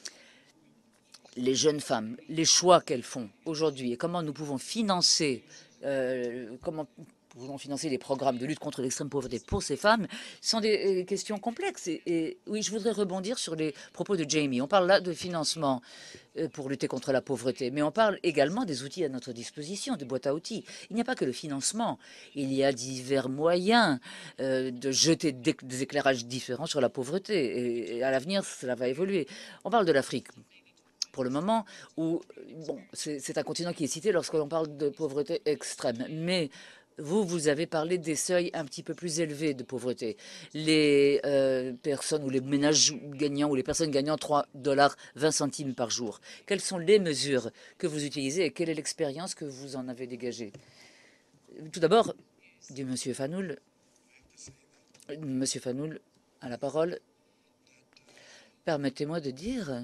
Les jeunes femmes, les choix qu'elles font aujourd'hui et comment nous pouvons financer, euh, comment nous pouvons financer les programmes de lutte contre l'extrême pauvreté pour ces femmes sont des euh, questions complexes. Et, et oui, je voudrais rebondir sur les propos de Jamie. On parle là de financement euh, pour lutter contre la pauvreté, mais on parle également des outils à notre disposition, des boîtes à outils. Il n'y a pas que le financement. Il y a divers moyens euh, de jeter des, des éclairages différents sur la pauvreté. Et, et à l'avenir, cela va évoluer. On parle de l'Afrique pour le moment, où bon, c'est un continent qui est cité lorsque l'on parle de pauvreté extrême. Mais vous, vous avez parlé des seuils un petit peu plus élevés de pauvreté. Les euh, personnes ou les ménages gagnants ou les personnes gagnant trois dollars vingt centimes par jour. Quelles sont les mesures que vous utilisez et quelle est l'expérience que vous en avez dégagée? Tout d'abord, dit M. Fanoul, M. Fanoul a la parole. Permettez-moi de dire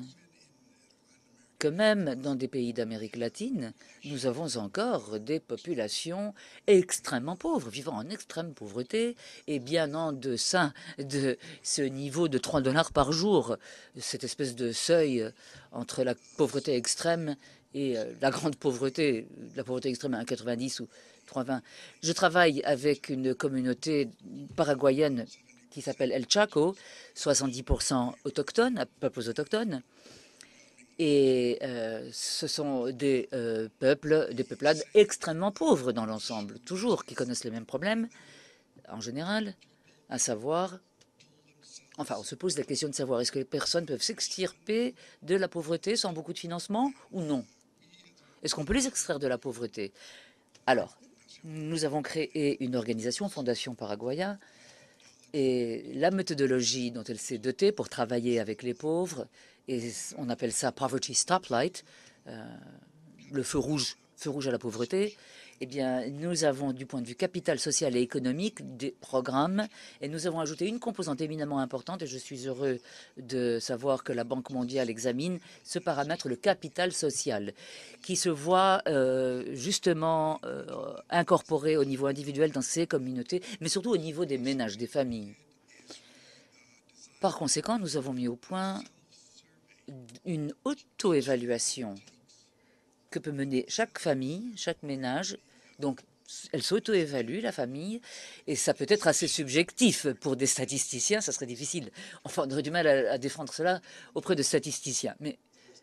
que même dans des pays d'Amérique latine, nous avons encore des populations extrêmement pauvres, vivant en extrême pauvreté et bien en deçà de ce niveau de trois dollars par jour, cette espèce de seuil entre la pauvreté extrême et la grande pauvreté, la pauvreté extrême à un quatre-vingt-dix ou trois vingt. Je travaille avec une communauté paraguayenne qui s'appelle El Chaco, soixante-dix pour cent autochtones, peuples autochtones. Et euh, ce sont des euh, peuples, des peuplades extrêmement pauvres dans l'ensemble, toujours, qui connaissent les mêmes problèmes, en général, à savoir... Enfin, on se pose la question de savoir, est-ce que les personnes peuvent s'extirper de la pauvreté sans beaucoup de financement ou non? Est-ce qu'on peut les extraire de la pauvreté? Alors, nous avons créé une organisation, Fondation Paraguaya, et la méthodologie dont elle s'est dotée pour travailler avec les pauvres, et on appelle ça Poverty Stoplight, euh, le feu rouge, feu rouge à la pauvreté, eh bien, nous avons, du point de vue capital, social et économique, des programmes, et nous avons ajouté une composante éminemment importante, et je suis heureux de savoir que la Banque mondiale examine ce paramètre, le capital social, qui se voit euh, justement euh, incorporé au niveau individuel dans ces communautés, mais surtout au niveau des ménages, des familles. Par conséquent, nous avons mis au point une auto-évaluation que peut mener chaque famille, chaque ménage. Donc, elle s'auto-évalue, la famille, et ça peut être assez subjectif pour des statisticiens, ça serait difficile. Enfin, on aurait du mal à, à défendre cela auprès de statisticiens. Mais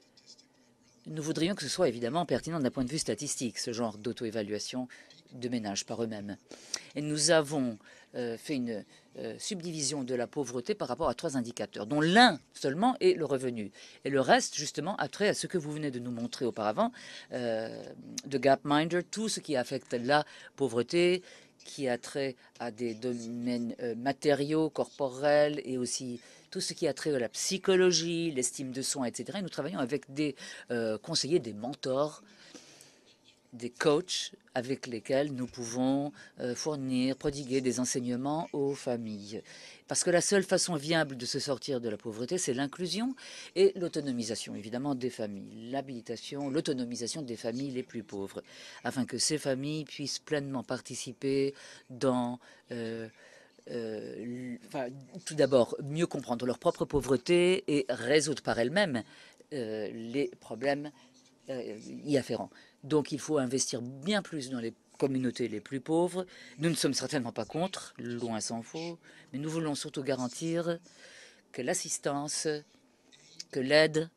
nous voudrions que ce soit évidemment pertinent d'un point de vue statistique, ce genre d'auto-évaluation de ménages par eux-mêmes. Et nous avons euh, fait une euh, subdivision de la pauvreté par rapport à trois indicateurs, dont l'un seulement est le revenu. Et le reste, justement, a trait à ce que vous venez de nous montrer auparavant, euh, de Gapminder, tout ce qui affecte la pauvreté, qui a trait à des domaines euh, matériaux, corporels, et aussi tout ce qui a trait à la psychologie, l'estime de soi, et cetera. Et nous travaillons avec des euh, conseillers, des mentors, des coachs avec lesquels nous pouvons euh, fournir, prodiguer des enseignements aux familles. Parce que la seule façon viable de se sortir de la pauvreté, c'est l'inclusion et l'autonomisation, évidemment, des familles. L'habilitation, l'autonomisation des familles les plus pauvres, afin que ces familles puissent pleinement participer dans... Euh, euh, enfin, tout d'abord, mieux comprendre leur propre pauvreté et résoudre par elles-mêmes euh, les problèmes euh, y afférents. Donc il faut investir bien plus dans les communautés les plus pauvres. Nous ne sommes certainement pas contre, loin s'en faut, mais nous voulons surtout garantir que l'assistance, que l'aide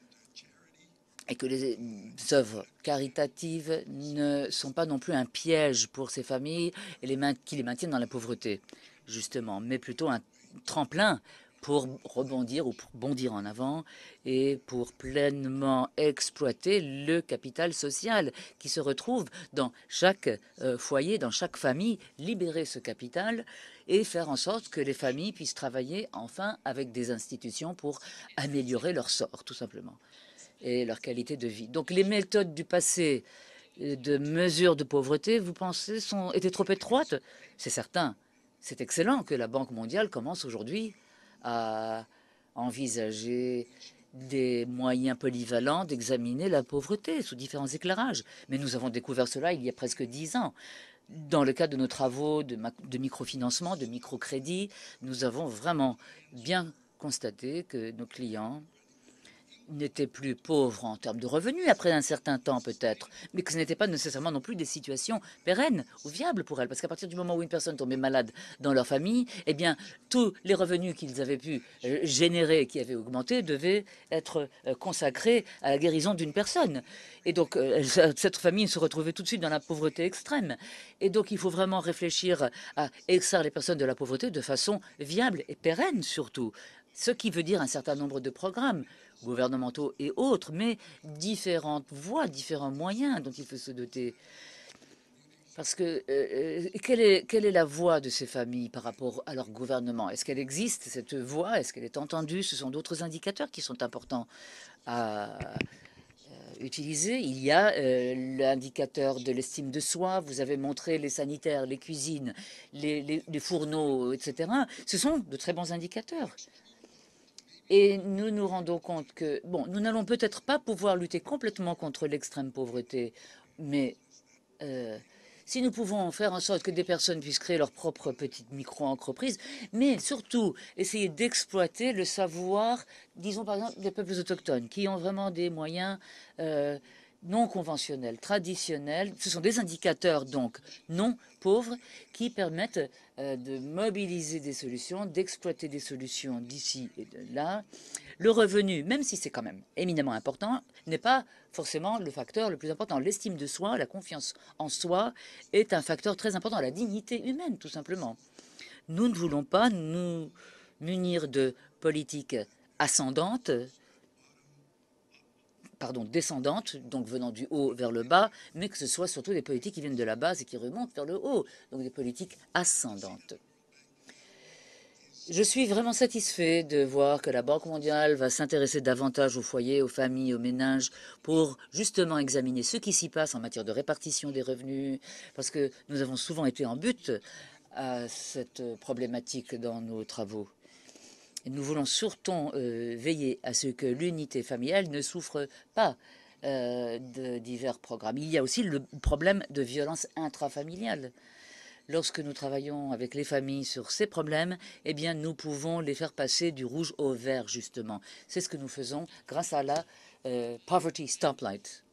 et que les œuvres caritatives ne sont pas non plus un piège pour ces familles et les qui les maintiennent dans la pauvreté, justement, mais plutôt un tremplin pour rebondir ou pour bondir en avant et pour pleinement exploiter le capital social qui se retrouve dans chaque euh, foyer, dans chaque famille, libérer ce capital et faire en sorte que les familles puissent travailler enfin avec des institutions pour améliorer leur sort, tout simplement, et leur qualité de vie. Donc les méthodes du passé euh, de mesures de pauvreté, vous pensez, sont, étaient trop étroites? C'est certain. C'est excellent que la Banque mondiale commence aujourd'hui à envisager des moyens polyvalents d'examiner la pauvreté sous différents éclairages. Mais nous avons découvert cela il y a presque dix ans. Dans le cadre de nos travaux de, de microfinancement, de microcrédit, nous avons vraiment bien constaté que nos clients n'étaient plus pauvres en termes de revenus après un certain temps peut-être, mais que ce n'était pas nécessairement non plus des situations pérennes ou viables pour elles. Parce qu'à partir du moment où une personne tombait malade dans leur famille, eh bien, tous les revenus qu'ils avaient pu euh, générer, qui avaient augmenté, devaient être euh, consacrés à la guérison d'une personne. Et donc, euh, cette famille se retrouvait tout de suite dans la pauvreté extrême. Et donc, il faut vraiment réfléchir à extraire les personnes de la pauvreté de façon viable et pérenne surtout. Ce qui veut dire un certain nombre de programmes gouvernementaux et autres, mais différentes voies, différents moyens dont il faut se doter. Parce que euh, quelle, est, quelle est la voix de ces familles par rapport à leur gouvernement? Est-ce qu'elle existe, cette voix? Est-ce qu'elle est entendue? Ce sont d'autres indicateurs qui sont importants à euh, utiliser. Il y a euh, l'indicateur de l'estime de soi. Vous avez montré les sanitaires, les cuisines, les, les, les fourneaux, et cetera. Ce sont de très bons indicateurs. Et nous nous rendons compte que, bon, nous n'allons peut-être pas pouvoir lutter complètement contre l'extrême pauvreté, mais euh, si nous pouvons faire en sorte que des personnes puissent créer leur propre petite micro-entreprise, mais surtout essayer d'exploiter le savoir, disons par exemple, des peuples autochtones, qui ont vraiment des moyens euh, non conventionnels, traditionnels. Ce sont des indicateurs donc non pauvres qui permettent euh, de mobiliser des solutions, d'exploiter des solutions d'ici et de là. Le revenu, même si c'est quand même éminemment important, n'est pas forcément le facteur le plus important. L'estime de soi, la confiance en soi est un facteur très important, la dignité humaine tout simplement. Nous ne voulons pas nous munir de politiques ascendantes, pardon, descendantes, donc venant du haut vers le bas, mais que ce soit surtout des politiques qui viennent de la base et qui remontent vers le haut, donc des politiques ascendantes. Je suis vraiment satisfait de voir que la Banque mondiale va s'intéresser davantage aux foyers, aux familles, aux ménages, pour justement examiner ce qui s'y passe en matière de répartition des revenus, parce que nous avons souvent été en but à cette problématique dans nos travaux. Et nous voulons surtout euh, veiller à ce que l'unité familiale ne souffre pas euh, de divers programmes. Il y a aussi le problème de violence intrafamiliale. Lorsque nous travaillons avec les familles sur ces problèmes, eh bien, nous pouvons les faire passer du rouge au vert, justement. C'est ce que nous faisons grâce à la euh, Poverty Stoplight.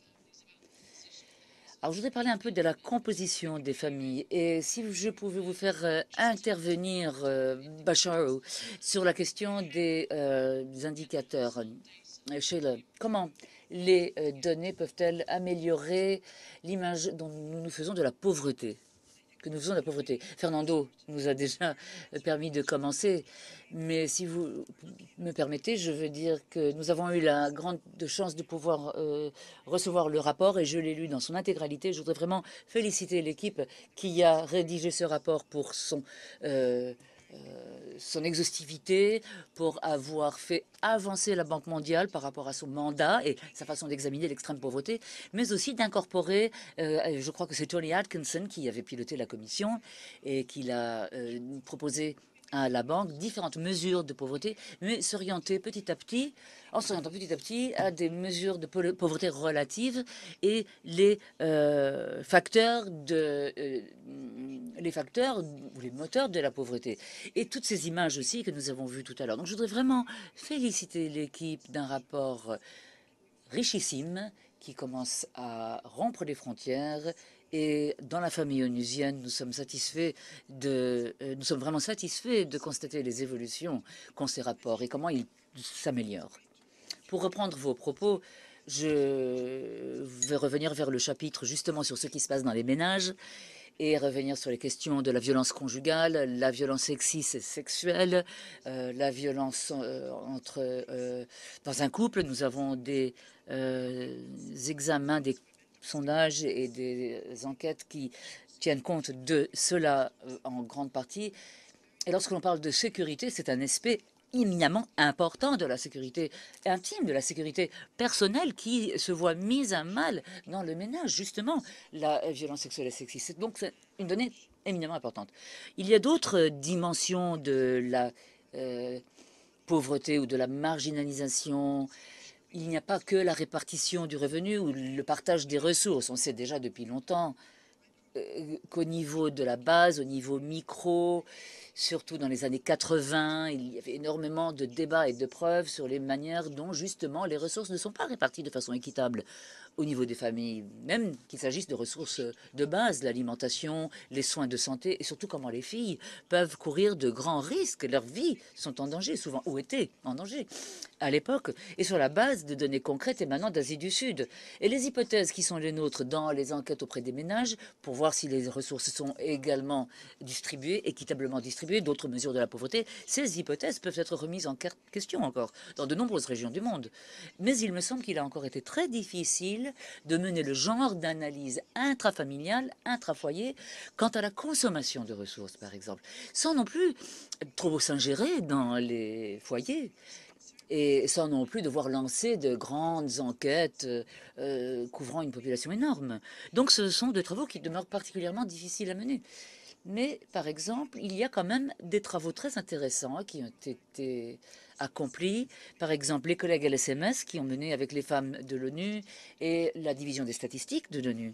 Alors, je voudrais parler un peu de la composition des familles. Et si je pouvais vous faire euh, intervenir, euh, Bachar, sur la question des, euh, des indicateurs. Euh, Sheila, comment les euh, données peuvent-elles améliorer l'image dont nous nous faisons de la pauvreté que nous faisons de la pauvreté. Fernando nous a déjà permis de commencer, mais si vous me permettez, je veux dire que nous avons eu la grande chance de pouvoir euh, recevoir le rapport et je l'ai lu dans son intégralité. Je voudrais vraiment féliciter l'équipe qui a rédigé ce rapport pour son... Euh, Euh, son exhaustivité, pour avoir fait avancer la Banque mondiale par rapport à son mandat et sa façon d'examiner l'extrême pauvreté, mais aussi d'incorporer, euh, je crois que c'est Tony Atkinson qui avait piloté la commission et qui l'a euh, proposé à la banque différentes mesures de pauvreté, mais s'orienter petit à petit, en s'orientant petit à petit à des mesures de pauvreté relatives et les euh, facteurs de euh, les facteurs ou les moteurs de la pauvreté. Et toutes ces images aussi que nous avons vues tout à l'heure. Donc je voudrais vraiment féliciter l'équipe d'un rapport richissime qui commence à rompre les frontières. Et dans la famille onusienne, nous sommes satisfaits de, euh, nous sommes vraiment satisfaits de constater les évolutions qu'ont ces rapports et comment ils s'améliorent. Pour reprendre vos propos, je vais revenir vers le chapitre justement sur ce qui se passe dans les ménages et revenir sur les questions de la violence conjugale, la violence sexiste et sexuelle, euh, la violence euh, entre euh, dans un couple. Nous avons des euh, examens, des sondages et des enquêtes qui tiennent compte de cela euh, en grande partie. Et lorsque l'on parle de sécurité, c'est un aspect éminemment important de la sécurité intime, de la sécurité personnelle qui se voit mise à mal dans le ménage, justement, la violence sexuelle et sexiste. Donc, c'est une donnée éminemment importante. Il y a d'autres dimensions de la euh, pauvreté ou de la marginalisation. Il n'y a pas que la répartition du revenu ou le partage des ressources. On sait déjà depuis longtemps euh, qu'au niveau de la base, au niveau micro, surtout dans les années quatre-vingt, il y avait énormément de débats et de preuves sur les manières dont justement les ressources ne sont pas réparties de façon équitable au niveau des familles, même qu'il s'agisse de ressources de base, l'alimentation, les soins de santé, et surtout comment les filles peuvent courir de grands risques. Leurs vies sont en danger, souvent, ou étaient en danger à l'époque, et sur la base de données concrètes émanant d'Asie du Sud. Et les hypothèses qui sont les nôtres dans les enquêtes auprès des ménages, pour voir si les ressources sont également distribuées, équitablement distribuées, d'autres mesures de la pauvreté, ces hypothèses peuvent être remises en question encore dans de nombreuses régions du monde. Mais il me semble qu'il a encore été très difficile de mener le genre d'analyse intrafamiliale, intrafoyer, quant à la consommation de ressources, par exemple, sans non plus trop s'ingérer dans les foyers et sans non plus devoir lancer de grandes enquêtes euh, couvrant une population énorme. Donc ce sont des travaux qui demeurent particulièrement difficiles à mener. Mais, par exemple, il y a quand même des travaux très intéressants qui ont été accomplis. Par exemple, les collègues L S M S qui ont mené avec les femmes de l'ONU et la division des statistiques de l'ONU,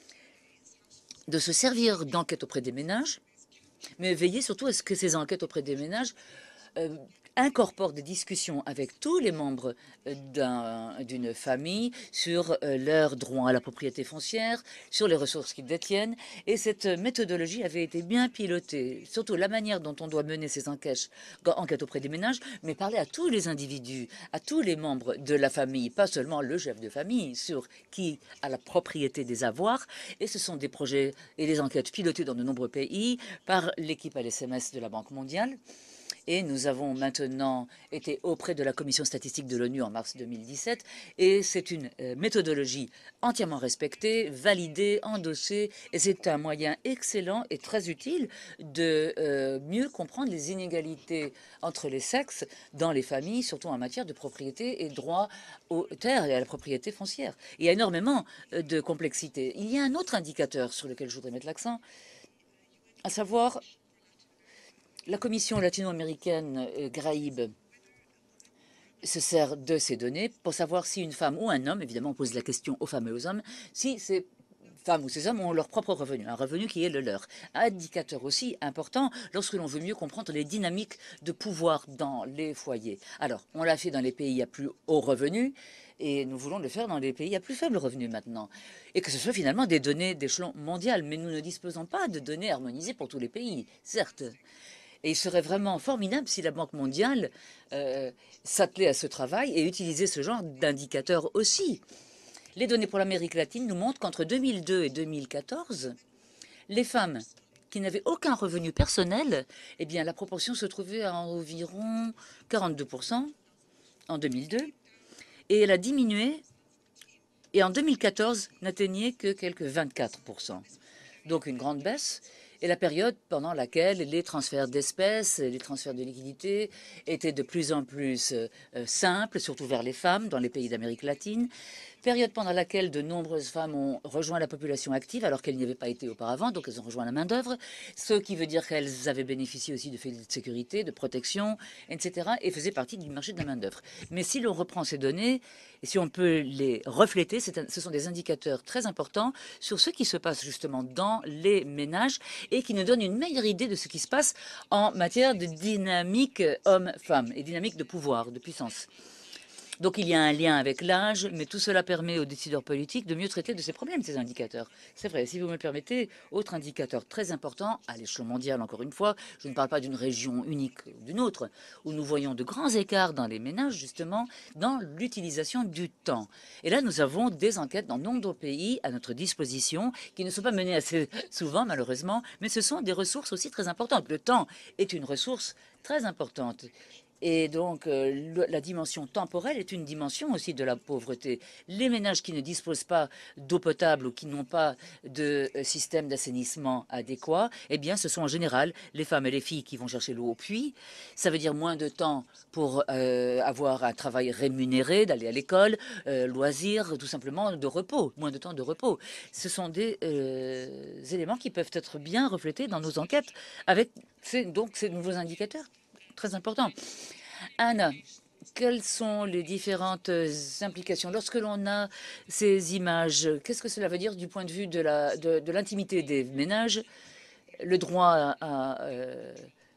de se servir d'enquêtes auprès des ménages, mais veiller surtout à ce que ces enquêtes auprès des ménages euh, incorporent des discussions avec tous les membres d'une famille sur euh, leurs droits à la propriété foncière, sur les ressources qu'ils détiennent. Et cette méthodologie avait été bien pilotée, surtout la manière dont on doit mener ces enquêtes, enquêtes auprès des ménages, mais parler à tous les individus, à tous les membres de la famille, pas seulement le chef de famille, sur qui a la propriété des avoirs. Et ce sont des projets et des enquêtes pilotées dans de nombreux pays par l'équipe L S M S de la Banque mondiale. Et nous avons maintenant été auprès de la Commission statistique de l'ONU en mars deux mille dix-sept. Et c'est une euh, méthodologie entièrement respectée, validée, endossée. Et c'est un moyen excellent et très utile de euh, mieux comprendre les inégalités entre les sexes dans les familles, surtout en matière de propriété et droit aux terres et à la propriété foncière. Il y a énormément euh, de complexité. Il y a un autre indicateur sur lequel je voudrais mettre l'accent, à savoir la Commission latino-américaine euh, Graib se sert de ces données pour savoir si une femme ou un homme, évidemment on pose la question aux femmes et aux hommes, si ces femmes ou ces hommes ont leur propre revenu, un revenu qui est le leur. Indicateur aussi important lorsque l'on veut mieux comprendre les dynamiques de pouvoir dans les foyers. Alors, on l'a fait dans les pays à plus haut revenu, et nous voulons le faire dans les pays à plus faible revenu maintenant. Et que ce soit finalement des données d'échelon mondial, mais nous ne disposons pas de données harmonisées pour tous les pays, certes. Et il serait vraiment formidable si la Banque mondiale euh, s'attelait à ce travail et utilisait ce genre d'indicateurs aussi. Les données pour l'Amérique latine nous montrent qu'entre deux mille deux et deux mille quatorze, les femmes qui n'avaient aucun revenu personnel, eh bien, la proportion se trouvait à environ quarante-deux pour cent en deux mille deux. Et elle a diminué et en deux mille quatorze n'atteignait que quelques vingt-quatre pour cent. Donc une grande baisse. Et la période pendant laquelle les transferts d'espèces, les transferts de liquidités étaient de plus en plus euh, simples, surtout vers les femmes dans les pays d'Amérique latine. Période pendant laquelle de nombreuses femmes ont rejoint la population active alors qu'elles n'y avaient pas été auparavant, donc elles ont rejoint la main-d'œuvre, ce qui veut dire qu'elles avaient bénéficié aussi de filets de sécurité, de protection, et cetera, et faisaient partie du marché de la main-d'œuvre. Mais si l'on reprend ces données, et si on peut les refléter, un, ce sont des indicateurs très importants sur ce qui se passe justement dans les ménages et qui nous donnent une meilleure idée de ce qui se passe en matière de dynamique homme-femme et dynamique de pouvoir, de puissance. Donc il y a un lien avec l'âge, mais tout cela permet aux décideurs politiques de mieux traiter de ces problèmes, ces indicateurs. C'est vrai, si vous me le permettez, autre indicateur très important, à l'échelon mondial encore une fois, je ne parle pas d'une région unique ou d'une autre, où nous voyons de grands écarts dans les ménages, justement, dans l'utilisation du temps. Et là, nous avons des enquêtes dans nombreux pays à notre disposition, qui ne sont pas menées assez souvent, malheureusement, mais ce sont des ressources aussi très importantes. Le temps est une ressource très importante. Et donc, euh, le, la dimension temporelle est une dimension aussi de la pauvreté. Les ménages qui ne disposent pas d'eau potable ou qui n'ont pas de euh, système d'assainissement adéquat, eh bien, ce sont en général les femmes et les filles qui vont chercher l'eau au puits. Ça veut dire moins de temps pour euh, avoir un travail rémunéré, d'aller à l'école, euh, loisirs, tout simplement de repos, moins de temps de repos. Ce sont des euh, éléments qui peuvent être bien reflétés dans nos enquêtes avec ces, donc ces nouveaux indicateurs. Très important. Anna, quelles sont les différentes implications lorsque l'on a ces images? Qu'est-ce que cela veut dire du point de vue de la, de, de l'intimité des ménages, le droit à, à euh,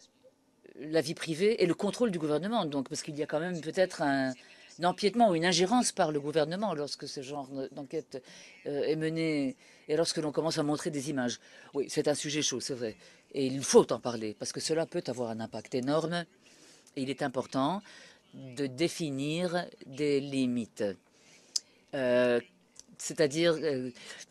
la vie privée et le contrôle du gouvernement? Donc, parce qu'il y a quand même peut-être un, un empiètement ou une ingérence par le gouvernement lorsque ce genre d'enquête euh, est mené et lorsque l'on commence à montrer des images. Oui, c'est un sujet chaud, c'est vrai. Et il faut en parler parce que cela peut avoir un impact énorme. Et il est important de définir des limites. Euh, C'est-à-dire euh,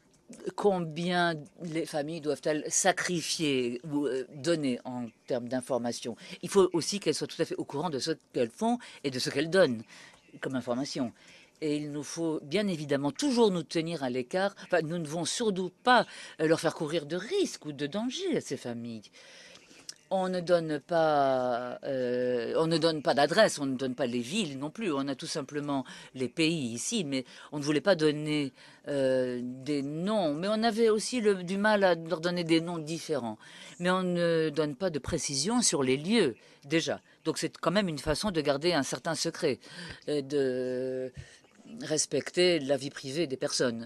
combien les familles doivent-elles sacrifier ou euh, donner en termes d'information. Il faut aussi qu'elles soient tout à fait au courant de ce qu'elles font et de ce qu'elles donnent comme information. Et il nous faut bien évidemment toujours nous tenir à l'écart. Enfin, nous ne devons surtout pas leur faire courir de risques ou de dangers à ces familles. On ne donne pas, euh, on ne donne pas d'adresse, on ne donne pas les villes non plus. On a tout simplement les pays ici, mais on ne voulait pas donner euh, des noms. Mais on avait aussi le, du mal à leur donner des noms différents. Mais on ne donne pas de précision sur les lieux déjà. Donc c'est quand même une façon de garder un certain secret, euh, de respecter la vie privée des personnes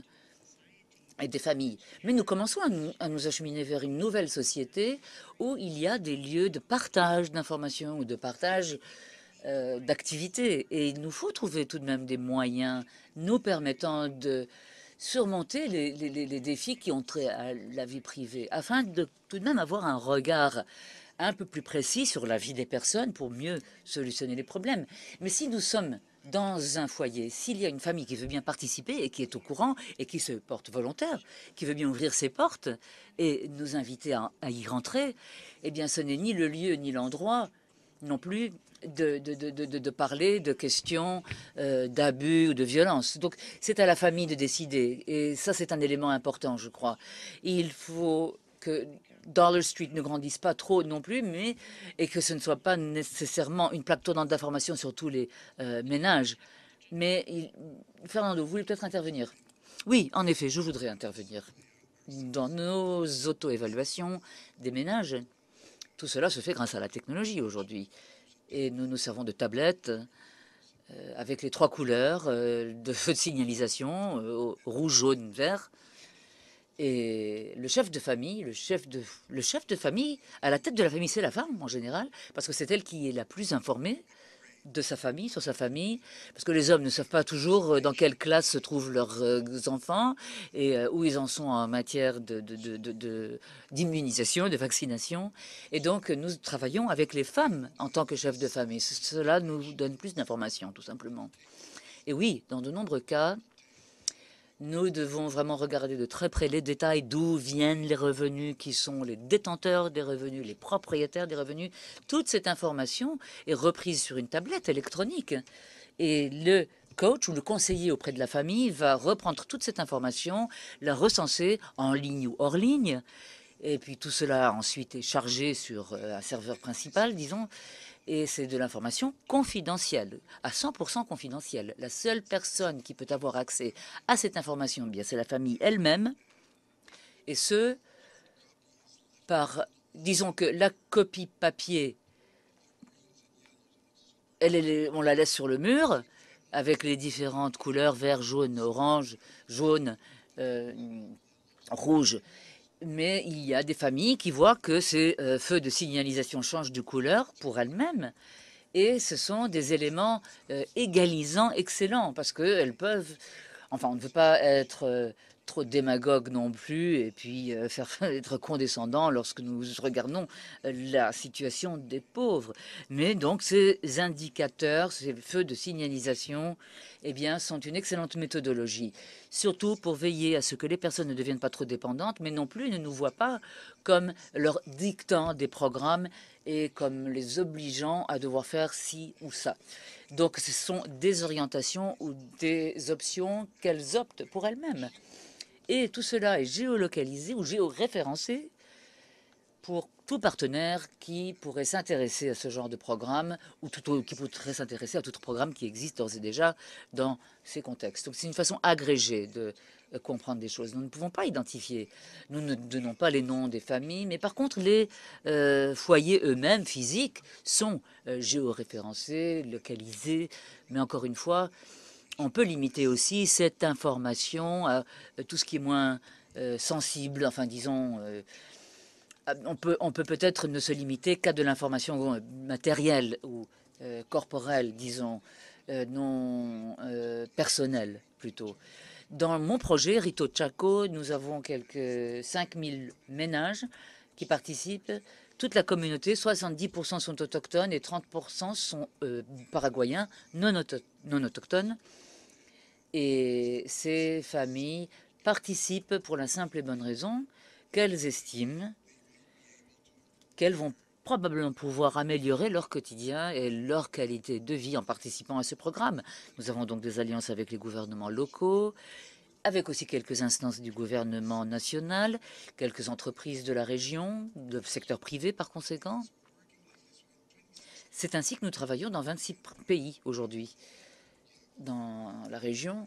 et des familles. Mais nous commençons à nous, à nous acheminer vers une nouvelle société où il y a des lieux de partage d'informations ou de partage euh, d'activités. Et il nous faut trouver tout de même des moyens nous permettant de surmonter les, les, les défis qui ont trait à la vie privée, afin de tout de même avoir un regard un peu plus précis sur la vie des personnes pour mieux solutionner les problèmes. Mais si nous sommes dans un foyer, s'il y a une famille qui veut bien participer et qui est au courant et qui se porte volontaire, qui veut bien ouvrir ses portes et nous inviter à, à y rentrer, eh bien ce n'est ni le lieu ni l'endroit non plus de, de, de, de, de parler de questions euh, d'abus ou de violence. Donc c'est à la famille de décider et ça c'est un élément important, je crois. Il faut que Dollar Street ne grandisse pas trop non plus, mais et que ce ne soit pas nécessairement une plaque tournante d'informations sur tous les euh, ménages. Mais il... Fernando, vous voulez peut-être intervenir? Oui, en effet, je voudrais intervenir. Dans nos auto-évaluations des ménages, tout cela se fait grâce à la technologie aujourd'hui. Et nous nous servons de tablettes euh, avec les trois couleurs euh, de feux de signalisation, euh, rouge, jaune, vert. Et le chef de famille, le chef de, le chef de famille, à la tête de la famille, c'est la femme en général, parce que c'est elle qui est la plus informée de sa famille, sur sa famille, parce que les hommes ne savent pas toujours dans quelle classe se trouvent leurs euh, enfants et euh, où ils en sont en matière de, de, de, de, de, d'immunisation, de vaccination. Et donc, nous travaillons avec les femmes en tant que chef de famille. Cela nous donne plus d'informations, tout simplement. Et oui, dans de nombreux cas, nous devons vraiment regarder de très près les détails, d'où viennent les revenus, qui sont les détenteurs des revenus, les propriétaires des revenus. Toute cette information est reprise sur une tablette électronique. Et le coach ou le conseiller auprès de la famille va reprendre toute cette information, la recenser en ligne ou hors ligne. Et puis tout cela ensuite est chargé sur un serveur principal, disons. Et c'est de l'information confidentielle, à cent pour cent confidentielle. La seule personne qui peut avoir accès à cette information, bien, c'est la famille elle-même. Et ce, par, disons que la copie papier, elle, elle, on la laisse sur le mur, avec les différentes couleurs, vert, jaune, orange, jaune, euh, rouge. Mais il y a des familles qui voient que ces euh, feux de signalisation changent de couleur pour elles-mêmes Et ce sont des éléments euh, égalisants excellents parce qu'elles peuvent... Enfin, on ne veut pas être euh, trop démagogue non plus et puis euh, faire être condescendant lorsque nous regardons euh, la situation des pauvres. Mais donc, ces indicateurs, ces feux de signalisation, eh bien, sont une excellente méthodologie. Surtout pour veiller à ce que les personnes ne deviennent pas trop dépendantes, mais non plus ne nous voient pas comme leur dictant des programmes et comme les obligeant à devoir faire ci ou ça. Donc ce sont des orientations ou des options qu'elles optent pour elles-mêmes. Et tout cela est géolocalisé ou géoréférencé pour tout partenaire qui pourrait s'intéresser à ce genre de programme ou tout, qui pourrait s'intéresser à tout programme qui existe d'ores et déjà dans ces contextes. Donc c'est une façon agrégée de comprendre des choses. Nous ne pouvons pas identifier, nous ne donnons pas les noms des familles, mais par contre les euh, foyers eux-mêmes physiques sont euh, géoréférencés, localisés, mais encore une fois, on peut limiter aussi cette information à euh, tout ce qui est moins euh, sensible, enfin disons, euh, on peut on peut peut-être ne se limiter qu'à de l'information matérielle ou euh, corporelle, disons, euh, non euh, personnelle plutôt. Dans mon projet Rito Chaco, nous avons quelques cinq mille ménages qui participent. Toute la communauté, soixante-dix pour cent sont autochtones et trente pour cent sont euh, paraguayens non, auto non autochtones. Et ces familles participent pour la simple et bonne raison qu'elles estiment qu'elles vont probablement pouvoir améliorer leur quotidien et leur qualité de vie en participant à ce programme. Nous avons donc des alliances avec les gouvernements locaux, avec aussi quelques instances du gouvernement national, quelques entreprises de la région, le secteur privé par conséquent. C'est ainsi que nous travaillons dans vingt-six pays aujourd'hui dans la région.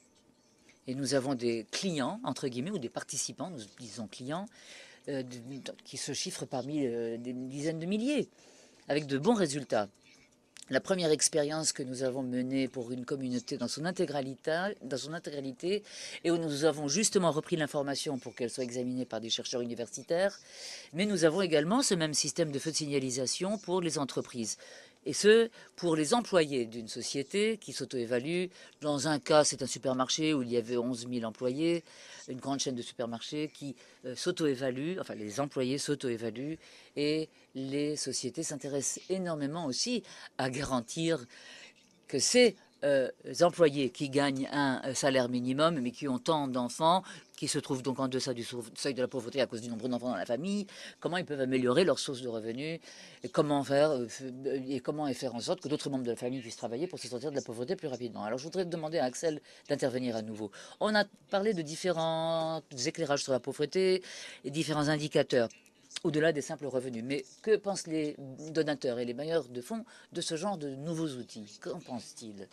Et nous avons des clients, entre guillemets, ou des participants, nous disons clients, euh, qui se chiffrent parmi euh, des dizaines de milliers, avec de bons résultats. La première expérience que nous avons menée pour une communauté dans son intégralité, dans son intégralité et où nous avons justement repris l'information pour qu'elle soit examinée par des chercheurs universitaires, mais nous avons également ce même système de feu de signalisation pour les entreprises. Et ce, pour les employés d'une société qui s'auto-évalue. Dans un cas, c'est un supermarché où il y avait onze mille employés, une grande chaîne de supermarchés qui euh, s'auto-évalue, enfin les employés s'auto-évaluent, et les sociétés s'intéressent énormément aussi à garantir que ces euh, employés qui gagnent un salaire minimum, mais qui ont tant d'enfants, qui se trouvent donc en deçà du seuil de la pauvreté à cause du nombre d'enfants dans la famille, comment ils peuvent améliorer leur source de revenus, et comment faire, euh, et comment faire en sorte que d'autres membres de la famille puissent travailler pour se sortir de la pauvreté plus rapidement. Alors je voudrais demander à Axel d'intervenir à nouveau. On a parlé de différents éclairages sur la pauvreté et différents indicateurs au-delà des simples revenus. Mais que pensent les donateurs et les bailleurs de fonds de ce genre de nouveaux outils? Qu'en pensent-ils?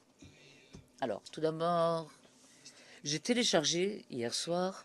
Alors, tout d'abord, j'ai téléchargé hier soir,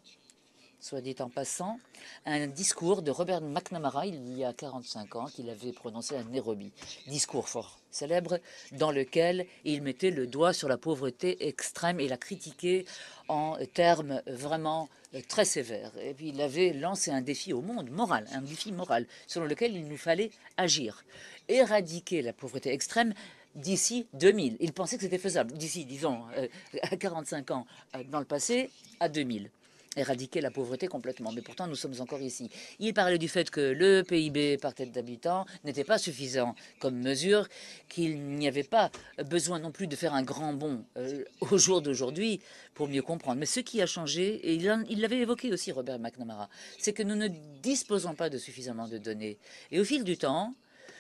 soit dit en passant, un discours de Robert McNamara, il y a quarante-cinq ans, qu'il avait prononcé à Nairobi. Discours fort célèbre, dans lequel il mettait le doigt sur la pauvreté extrême et la critiquait en termes vraiment très sévères. Et puis il avait lancé un défi au monde moral, un défi moral, selon lequel il nous fallait agir. Éradiquer la pauvreté extrême d'ici deux mille. Il pensait que c'était faisable, d'ici, disons, euh, à quarante-cinq ans euh, dans le passé, à deux mille. Éradiquer la pauvreté complètement. Mais pourtant, nous sommes encore ici. Il parlait du fait que le P I B par tête d'habitant n'était pas suffisant comme mesure, qu'il n'y avait pas besoin non plus de faire un grand bond euh, au jour d'aujourd'hui pour mieux comprendre. Mais ce qui a changé, et il l'avait évoqué aussi, Robert McNamara, c'est que nous ne disposons pas de suffisamment de données. Et au fil du temps,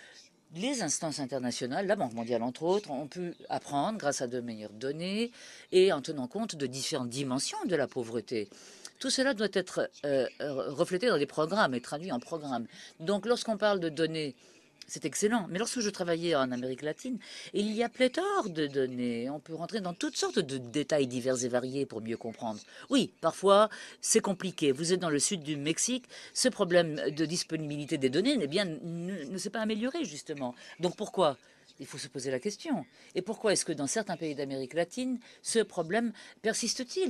les instances internationales, la Banque mondiale entre autres, ont pu apprendre grâce à de meilleures données et en tenant compte de différentes dimensions de la pauvreté. Tout cela doit être euh, reflété dans des programmes et traduit en programmes. Donc lorsqu'on parle de données, c'est excellent. Mais lorsque je travaillais en Amérique latine, il y a pléthore de données. On peut rentrer dans toutes sortes de détails divers et variés pour mieux comprendre. Oui, parfois, c'est compliqué. Vous êtes dans le sud du Mexique. Ce problème de disponibilité des données eh bien, ne, ne s'est pas amélioré, justement. Donc pourquoi ? Il faut se poser la question. Et pourquoi est-ce que dans certains pays d'Amérique latine, ce problème persiste-t-il ?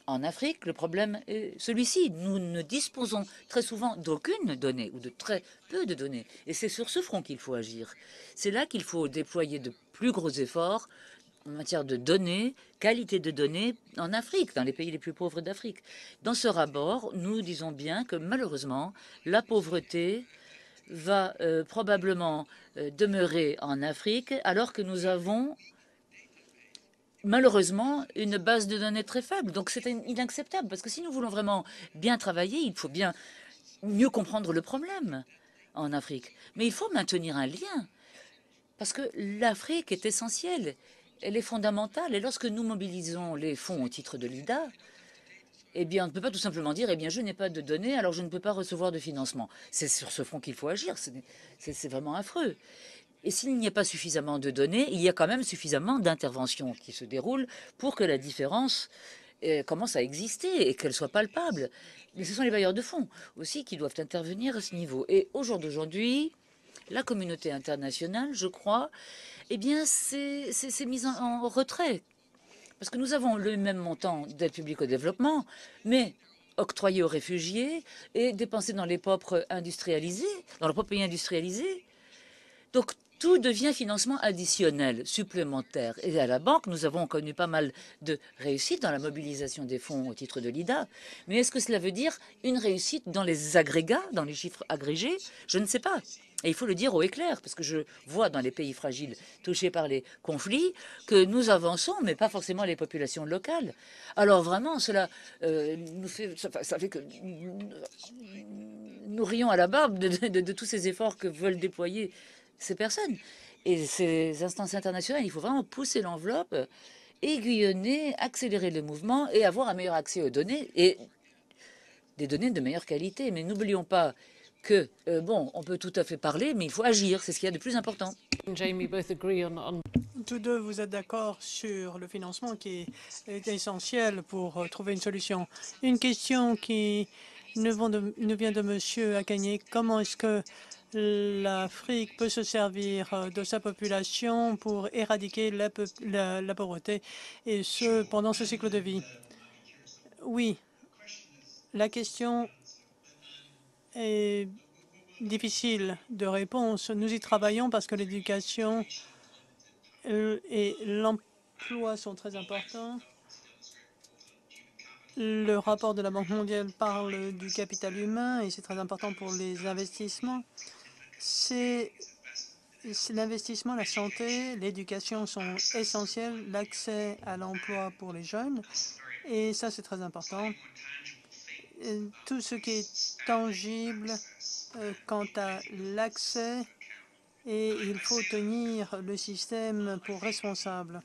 En Afrique, le problème est celui-ci. Nous ne disposons très souvent d'aucune donnée ou de très peu de données. Et c'est sur ce front qu'il faut agir. C'est là qu'il faut déployer de plus gros efforts en matière de données, qualité de données en Afrique, dans les pays les plus pauvres d'Afrique. Dans ce rapport, nous disons bien que malheureusement, la pauvreté va euh, probablement euh, demeurer en Afrique alors que nous avons malheureusement une base de données très faible. Donc c'est inacceptable parce que si nous voulons vraiment bien travailler, il faut bien mieux comprendre le problème en Afrique. Mais il faut maintenir un lien parce que l'Afrique est essentielle. Elle est fondamentale. Et lorsque nous mobilisons les fonds au titre de l'I D A, eh bien, on ne peut pas tout simplement dire, eh bien, je n'ai pas de données, alors je ne peux pas recevoir de financement. C'est sur ce front qu'il faut agir. C'est vraiment affreux. Et s'il n'y a pas suffisamment de données, il y a quand même suffisamment d'interventions qui se déroulent pour que la différence euh, commence à exister et qu'elle soit palpable. Mais ce sont les bailleurs de fonds aussi qui doivent intervenir à ce niveau. Et au jour d'aujourd'hui, la communauté internationale, je crois, eh bien, c'est mise en, en retrait. Parce que nous avons le même montant d'aide publique au développement, mais octroyé aux réfugiés et dépensé dans les propres industrialisés, dans le propre pays industrialisé. Donc, tout devient financement additionnel, supplémentaire. Et à la banque, nous avons connu pas mal de réussites dans la mobilisation des fonds au titre de l'I D A. Mais est-ce que cela veut dire une réussite dans les agrégats, dans les chiffres agrégés? Je ne sais pas. Et il faut le dire haut et clair, parce que je vois dans les pays fragiles touchés par les conflits que nous avançons, mais pas forcément les populations locales. Alors vraiment, cela euh, nous fait, ça, ça fait que nous rions à la barbe de, de, de, de tous ces efforts que veulent déployer ces personnes. Et ces instances internationales, il faut vraiment pousser l'enveloppe, aiguillonner, accélérer le mouvement et avoir un meilleur accès aux données et des données de meilleure qualité. Mais n'oublions pas que, euh, bon, on peut tout à fait parler, mais il faut agir. C'est ce qu'il y a de plus important. Jamie both agree on, on Tous deux, vous êtes d'accord sur le financement qui est essentiel pour trouver une solution. Une question qui nous vient de M. Akanye. Comment est-ce que l'Afrique peut se servir de sa population pour éradiquer la, la, la pauvreté, et ce, pendant ce cycle de vie? Oui, la question est difficile de réponse. Nous y travaillons parce que l'éducation et l'emploi sont très importants. Le rapport de la Banque mondiale parle du capital humain et c'est très important pour les investissements. C'est l'investissement, la santé, l'éducation sont essentiels, l'accès à l'emploi pour les jeunes, et ça c'est très important. Tout ce qui est tangible euh, quant à l'accès, et il faut tenir le système pour responsable.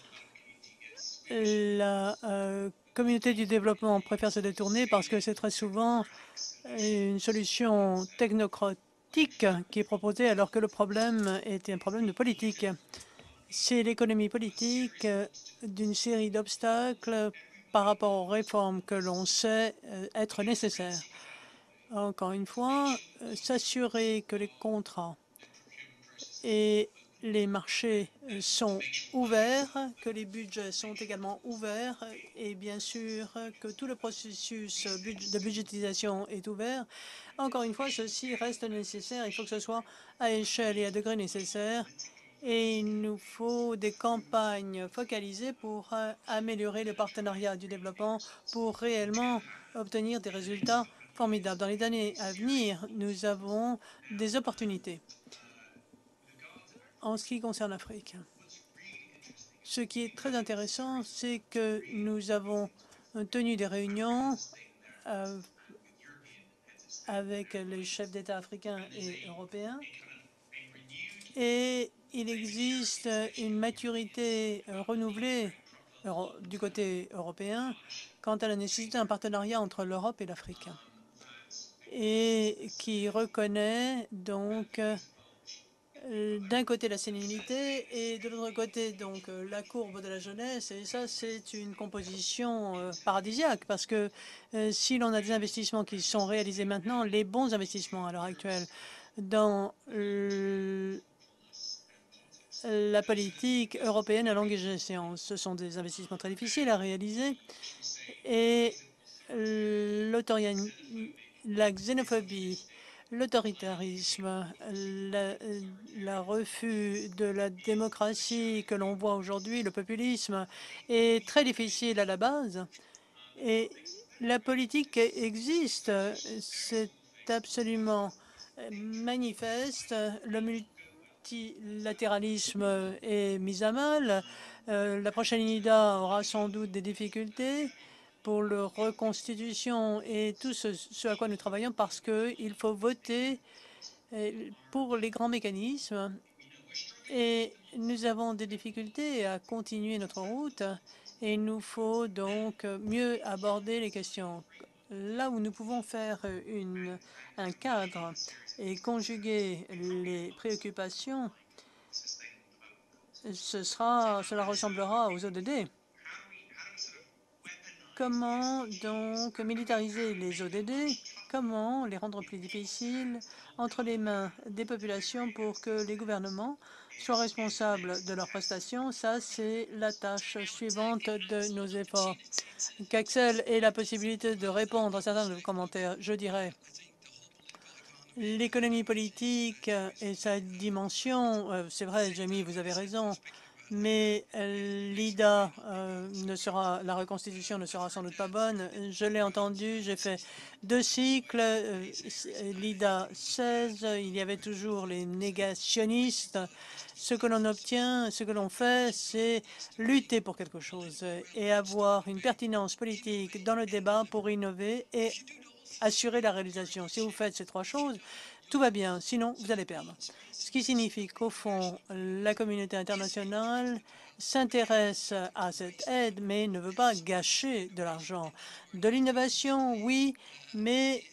La euh, communauté du développement préfère se détourner parce que c'est très souvent une solution technocratique qui est proposée alors que le problème était un problème de politique. C'est l'économie politique d'une série d'obstacles par rapport aux réformes que l'on sait être nécessaires. Encore une fois, s'assurer que les contrats et les marchés sont ouverts, que les budgets sont également ouverts et bien sûr que tout le processus de budgétisation est ouvert. Encore une fois, ceci reste nécessaire. Il faut que ce soit à échelle et à degré nécessaire. Et il nous faut des campagnes focalisées pour améliorer le partenariat du développement pour réellement obtenir des résultats formidables. Dans les années à venir, nous avons des opportunités. En ce qui concerne l'Afrique, ce qui est très intéressant, c'est que nous avons tenu des réunions euh, avec les chefs d'État africains et européens, et il existe une maturité renouvelée du côté européen quant à la nécessité d'un partenariat entre l'Europe et l'Afrique, et qui reconnaît donc d'un côté la sénilité et de l'autre côté donc la courbe de la jeunesse, et ça c'est une composition euh, paradisiaque parce que euh, si l'on a des investissements qui sont réalisés maintenant, les bons investissements à l'heure actuelle dans la politique européenne à longue échéance. Ce sont des investissements très difficiles à réaliser et l'autoritarisme, la xénophobie, l'autoritarisme, le la refus de la démocratie que l'on voit aujourd'hui, le populisme, est très difficile à la base. Et la politique existe, c'est absolument manifeste. Le multilatéralisme est mis à mal. Euh, la prochaine I N I D A aura sans doute des difficultés pour la reconstitution et tout ce, ce à quoi nous travaillons parce qu'il faut voter pour les grands mécanismes. Et nous avons des difficultés à continuer notre route et il nous faut donc mieux aborder les questions. Là où nous pouvons faire une, un cadre et conjuguer les préoccupations, ce sera, cela ressemblera aux O D D. Comment donc militariser les O D D? Comment les rendre plus difficiles entre les mains des populations pour que les gouvernements soient responsables de leurs prestations? Ça, c'est la tâche suivante de nos efforts. Qu'Axel ait la possibilité de répondre à certains de vos commentaires, je dirais l'économie politique et sa dimension, euh, c'est vrai, Jamie, vous avez raison, mais euh, l'I D A euh, ne sera, la reconstitution ne sera sans doute pas bonne. Je l'ai entendu, j'ai fait deux cycles, euh, l'I D A seize, il y avait toujours les négationnistes. Ce que l'on obtient, ce que l'on fait, c'est lutter pour quelque chose et avoir une pertinence politique dans le débat pour innover et assurer la réalisation. Si vous faites ces trois choses, tout va bien, sinon vous allez perdre. Ce qui signifie qu'au fond, la communauté internationale s'intéresse à cette aide, mais ne veut pas gâcher de l'argent. De l'innovation, oui, mais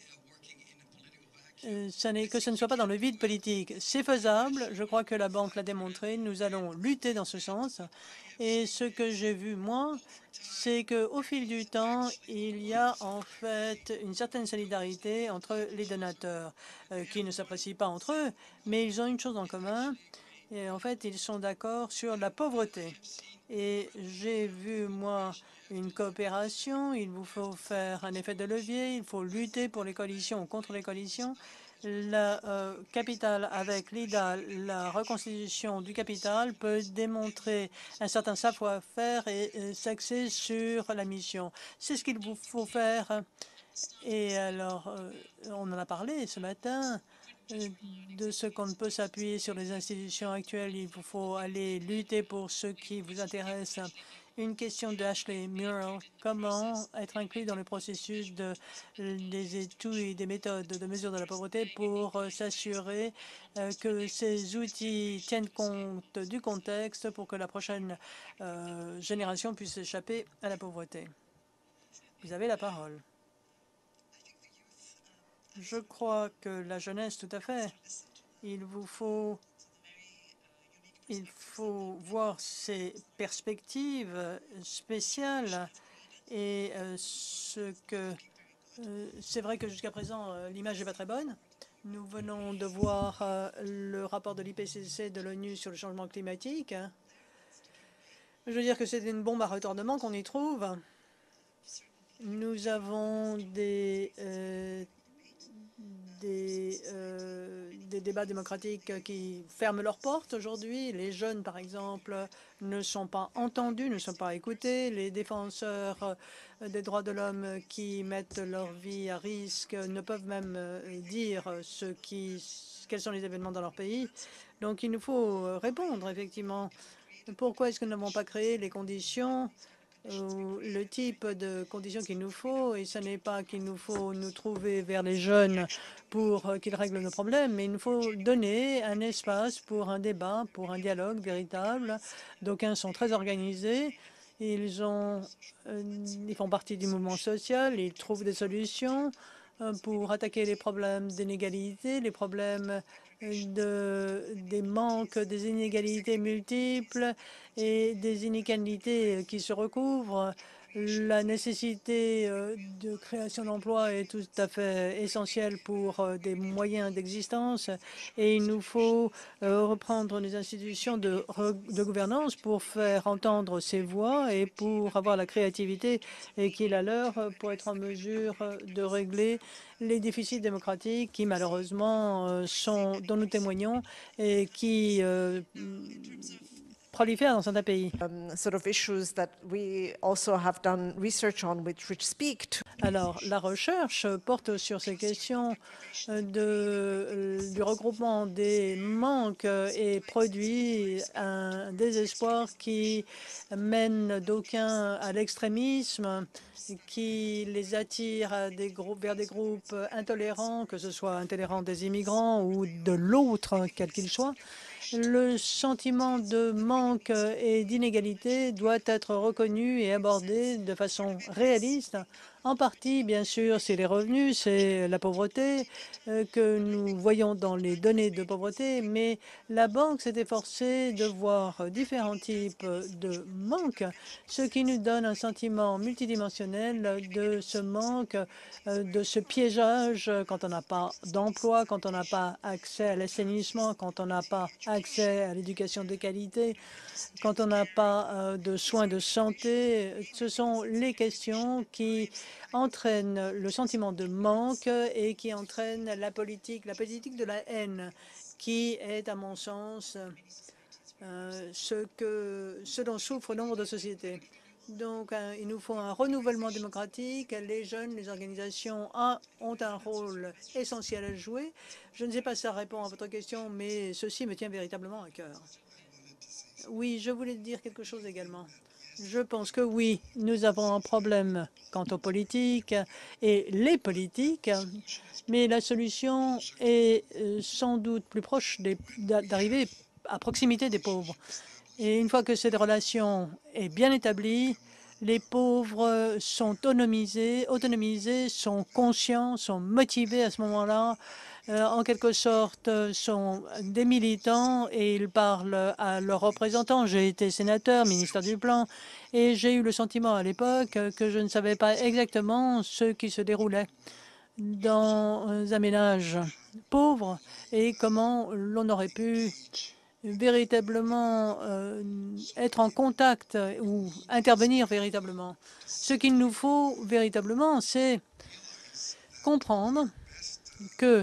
euh, ça n'est que ce ne soit pas dans le vide politique. C'est faisable, je crois que la Banque l'a démontré, nous allons lutter dans ce sens. Et ce que j'ai vu, moi, c'est qu'au fil du temps, il y a en fait une certaine solidarité entre les donateurs euh, qui ne s'apprécient pas entre eux, mais ils ont une chose en commun. Et en fait, ils sont d'accord sur la pauvreté. Et j'ai vu, moi, une coopération. Il vous faut faire un effet de levier. Il faut lutter pour les coalitions ou contre les coalitions. La euh, capitale avec l'I D A, la reconstitution du capital peut démontrer un certain savoir-faire et, et s'axer sur la mission. C'est ce qu'il vous faut faire. Et alors, euh, on en a parlé ce matin euh, de ce qu'on ne peut s'appuyer sur les institutions actuelles. Il vous faut aller lutter pour ce qui vous intéresse. Une question de Ashley Murrell. Comment être inclus dans le processus de, des études et des méthodes de mesure de la pauvreté pour euh, s'assurer euh, que ces outils tiennent compte du contexte pour que la prochaine euh, génération puisse échapper à la pauvreté? Vous avez la parole. Je crois que la jeunesse, tout à fait. Il vous faut, il faut voir ces perspectives spéciales et euh, ce que euh, c'est vrai que jusqu'à présent euh, l'image n'est pas très bonne. Nous venons de voir euh, le rapport de l'I P C C de l'ONU sur le changement climatique. Je veux dire que c'est une bombe à retardement qu'on y trouve. Nous avons des euh, Des, euh, des débats démocratiques qui ferment leurs portes aujourd'hui. Les jeunes, par exemple, ne sont pas entendus, ne sont pas écoutés. Les défenseurs des droits de l'homme qui mettent leur vie à risque ne peuvent même dire ce qui, quels sont les événements dans leur pays. Donc il nous faut répondre, effectivement. Pourquoi est-ce que nous n'avons pas créé les conditions ou le type de conditions qu'il nous faut, et ce n'est pas qu'il nous faut nous trouver vers les jeunes pour euh, qu'ils règlent nos problèmes, mais il nous faut donner un espace pour un débat, pour un dialogue véritable. D'aucuns sont très organisés, ils, ont, euh, ils font partie du mouvement social, ils trouvent des solutions euh, pour attaquer les problèmes d'inégalité, les problèmes de, des manques, des inégalités multiples et des inégalités qui se recouvrent La nécessité euh, de création d'emplois est tout à fait essentielle pour euh, des moyens d'existence et il nous faut euh, reprendre les institutions de, de gouvernance pour faire entendre ces voix et pour avoir la créativité et qui est la leur pour être en mesure de régler les déficits démocratiques qui malheureusement euh, sont, dont nous témoignons et qui euh, prolifèrent dans certains pays. Um, sort of issues that we also have done research on, which, which speak to Alors, la recherche porte sur ces questions de, du regroupement des manques et produit un désespoir qui mène d'aucuns à l'extrémisme, qui les attire à des groupes, vers des groupes intolérants, que ce soit intolérants des immigrants ou de l'autre, quel qu'il soit. Le sentiment de manque et d'inégalité doit être reconnu et abordé de façon réaliste. En partie, bien sûr, c'est les revenus, c'est la pauvreté euh, que nous voyons dans les données de pauvreté, mais la banque s'est efforcée de voir différents types de manques, ce qui nous donne un sentiment multidimensionnel de ce manque, euh, de ce piégeage quand on n'a pas d'emploi, quand on n'a pas accès à l'assainissement, quand on n'a pas accès à l'éducation de qualité, quand on n'a pas euh, de soins de santé. Ce sont les questions qui entraînent le sentiment de manque et qui entraînent la politique, la politique de la haine, qui est, à mon sens, euh, ce, que, ce dont souffrent nombre de sociétés. Donc, euh, il nous faut un renouvellement démocratique. Les jeunes, les organisations a, ont un rôle essentiel à jouer. Je ne sais pas si ça répond à votre question, mais ceci me tient véritablement à cœur. Oui, je voulais dire quelque chose également. Je pense que oui, nous avons un problème quant aux politiques et les politiques, mais la solution est sans doute plus proche d'arriver à proximité des pauvres. Et une fois que cette relation est bien établie, les pauvres sont autonomisés, autonomisés, sont conscients, sont motivés à ce moment-là, euh, en quelque sorte sont des militants et ils parlent à leurs représentants. J'ai été sénateur, ministre du Plan, et j'ai eu le sentiment à l'époque que je ne savais pas exactement ce qui se déroulait dans un ménage pauvre et comment l'on aurait pu véritablement euh, être en contact ou intervenir véritablement. Ce qu'il nous faut véritablement, c'est comprendre que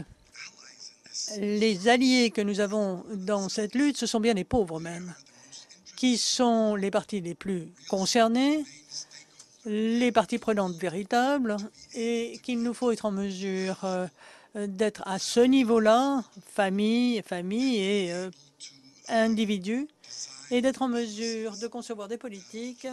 les alliés que nous avons dans cette lutte, ce sont bien les pauvres même, qui sont les parties les plus concernées, les parties prenantes véritables, et qu'il nous faut être en mesure euh, d'être à ce niveau-là, famille, famille et euh, individus, et d'être en mesure de concevoir des politiques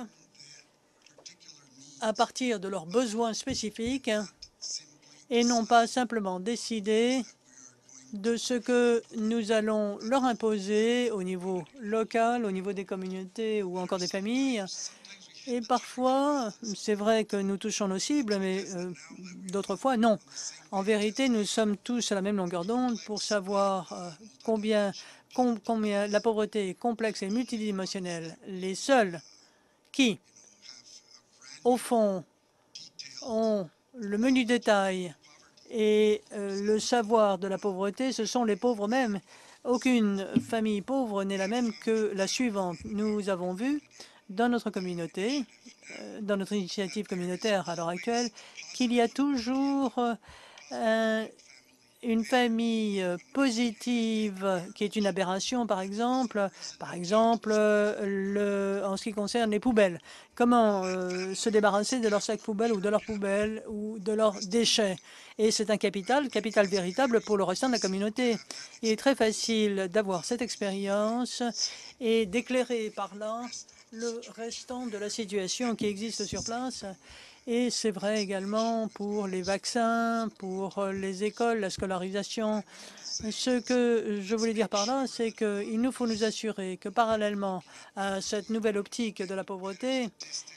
à partir de leurs besoins spécifiques et non pas simplement décider de ce que nous allons leur imposer au niveau local, au niveau des communautés ou encore des familles. Et parfois, c'est vrai que nous touchons nos cibles, mais euh, d'autres fois, non. En vérité, nous sommes tous à la même longueur d'onde pour savoir euh, combien, com combien la pauvreté est complexe et multidimensionnelle. Les seuls qui, au fond, ont le menu détail et euh, le savoir de la pauvreté, ce sont les pauvres mêmes. Aucune famille pauvre n'est la même que la suivante. Nous avons vu dans notre communauté, euh, dans notre initiative communautaire à l'heure actuelle, qu'il y a toujours euh, une famille positive qui est une aberration, par exemple, par exemple, le, en ce qui concerne les poubelles. Comment euh, se débarrasser de leurs sacs poubelles ou de leurs poubelles ou de leurs déchets. Et c'est un capital, capital véritable pour le restant de la communauté. Il est très facile d'avoir cette expérience et d'éclairer par là le restant de la situation qui existe sur place. Et c'est vrai également pour les vaccins, pour les écoles, la scolarisation. Ce que je voulais dire par là, c'est qu'il nous faut nous assurer que parallèlement à cette nouvelle optique de la pauvreté,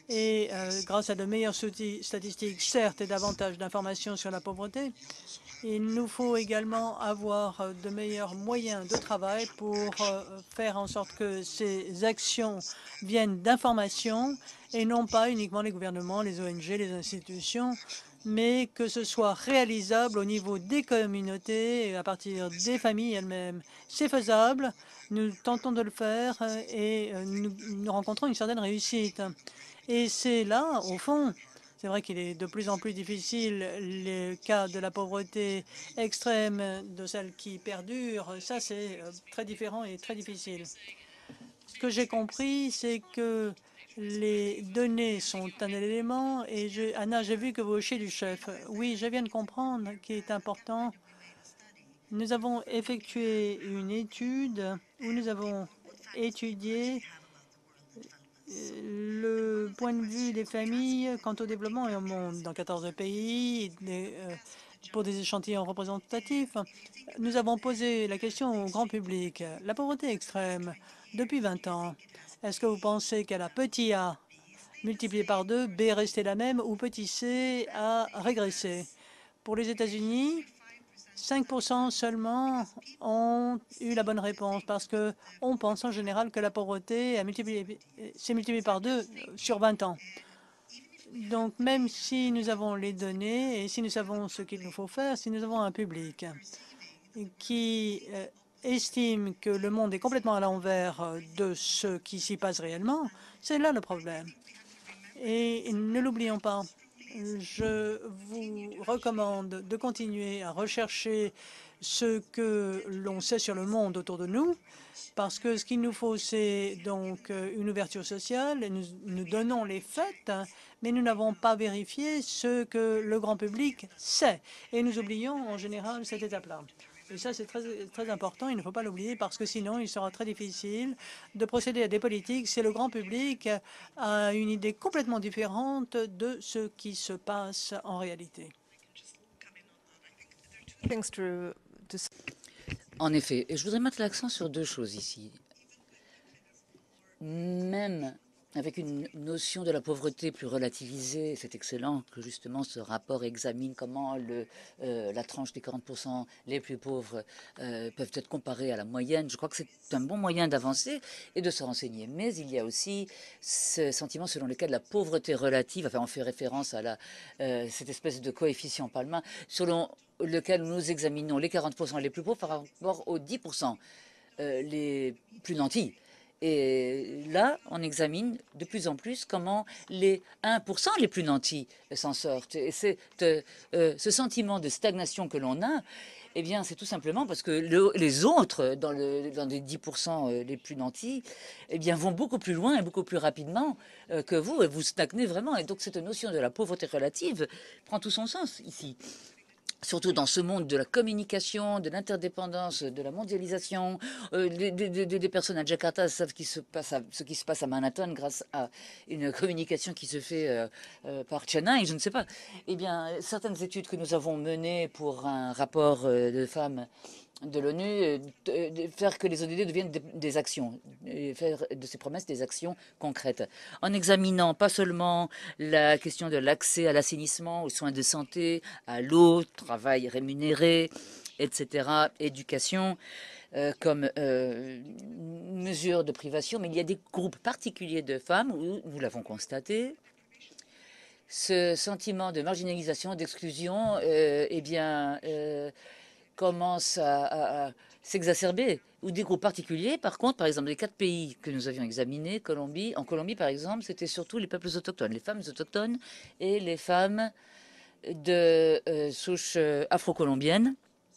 Et euh, grâce à de meilleures statistiques, certes, et davantage d'informations sur la pauvreté, il nous faut également avoir de meilleurs moyens de travail pour euh, faire en sorte que ces actions viennent d'informations et non pas uniquement les gouvernements, les O N G, les institutions, mais que ce soit réalisable au niveau des communautés et à partir des familles elles-mêmes. C'est faisable, nous tentons de le faire et nous, nous rencontrons une certaine réussite. Et c'est là, au fond, c'est vrai qu'il est de plus en plus difficile, le cas de la pauvreté extrême, de celle qui perdure, ça c'est très différent et très difficile. Ce que j'ai compris, c'est que les données sont un élément et je, Anna, j'ai vu que vous hochez du chef. Oui, je viens de comprendre qu'il est important. Nous avons effectué une étude où nous avons étudié le point de vue des familles quant au développement et au monde dans quatorze pays des, euh, pour des échantillons représentatifs. Nous avons posé la question au grand public. La pauvreté extrême, depuis vingt ans, est-ce que vous pensez qu'elle a petit a multiplié par deux, B est resté la même ou petit c a régressé? Pour les États-Unis, cinq pour cent seulement ont eu la bonne réponse parce qu'on pense en général que la pauvreté s'est multipliée par deux sur vingt ans. Donc, même si nous avons les données et si nous savons ce qu'il nous faut faire, si nous avons un public qui euh, estime que le monde est complètement à l'envers de ce qui s'y passe réellement, c'est là le problème. Et ne l'oublions pas. Je vous recommande de continuer à rechercher ce que l'on sait sur le monde autour de nous, parce que ce qu'il nous faut, c'est donc une ouverture sociale. Et nous, nous donnons les faits, mais nous n'avons pas vérifié ce que le grand public sait. Et nous oublions en général cette étape-là. Et ça, c'est très, très important, il ne faut pas l'oublier, parce que sinon, il sera très difficile de procéder à des politiques si le grand public a une idée complètement différente de ce qui se passe en réalité. En effet, et je voudrais mettre l'accent sur deux choses ici. Même avec une notion de la pauvreté plus relativisée, c'est excellent que justement ce rapport examine comment le, euh, la tranche des quarante pour cent les plus pauvres euh, peuvent être comparés à la moyenne. Je crois que c'est un bon moyen d'avancer et de se renseigner. Mais il y a aussi ce sentiment selon lequel la pauvreté relative, enfin on fait référence à la, euh, cette espèce de coefficient Palma, selon lequel nous examinons les quarante pour cent les plus pauvres par rapport aux dix pour cent euh, les plus nantis. Et là, on examine de plus en plus comment les un pour cent les plus nantis s'en sortent. Et c'est euh, euh, ce sentiment de stagnation que l'on a, eh bien, c'est tout simplement parce que le, les autres, dans, le, dans les dix pour cent les plus nantis, eh bien, vont beaucoup plus loin et beaucoup plus rapidement euh, que vous, et vous stagnez vraiment. Et donc, cette notion de la pauvreté relative prend tout son sens ici. Surtout dans ce monde de la communication, de l'interdépendance, de la mondialisation. Euh, des, des, des personnes à Jakarta savent qui se passe à, ce qui se passe à Manhattan grâce à une communication qui se fait euh, euh, par Chennai, je ne sais pas. Eh bien, certaines études que nous avons menées pour un rapport euh, de femmes de l'ONU, euh, de faire que les O D D deviennent des, des actions, et faire de ces promesses des actions concrètes, en examinant pas seulement la question de l'accès à l'assainissement, aux soins de santé, à l'eau, travail rémunéré, et cetera, éducation, euh, comme euh, mesure de privation, mais il y a des groupes particuliers de femmes où, nous l'avons constaté, ce sentiment de marginalisation, d'exclusion, euh, eh bien, euh, commence à, à, à s'exacerber, ou des groupes particuliers. Par contre, par exemple, les quatre pays que nous avions examinés, Colombie, en Colombie, par exemple, c'était surtout les peuples autochtones, les femmes autochtones et les femmes de euh, souche euh, afro-colombienne,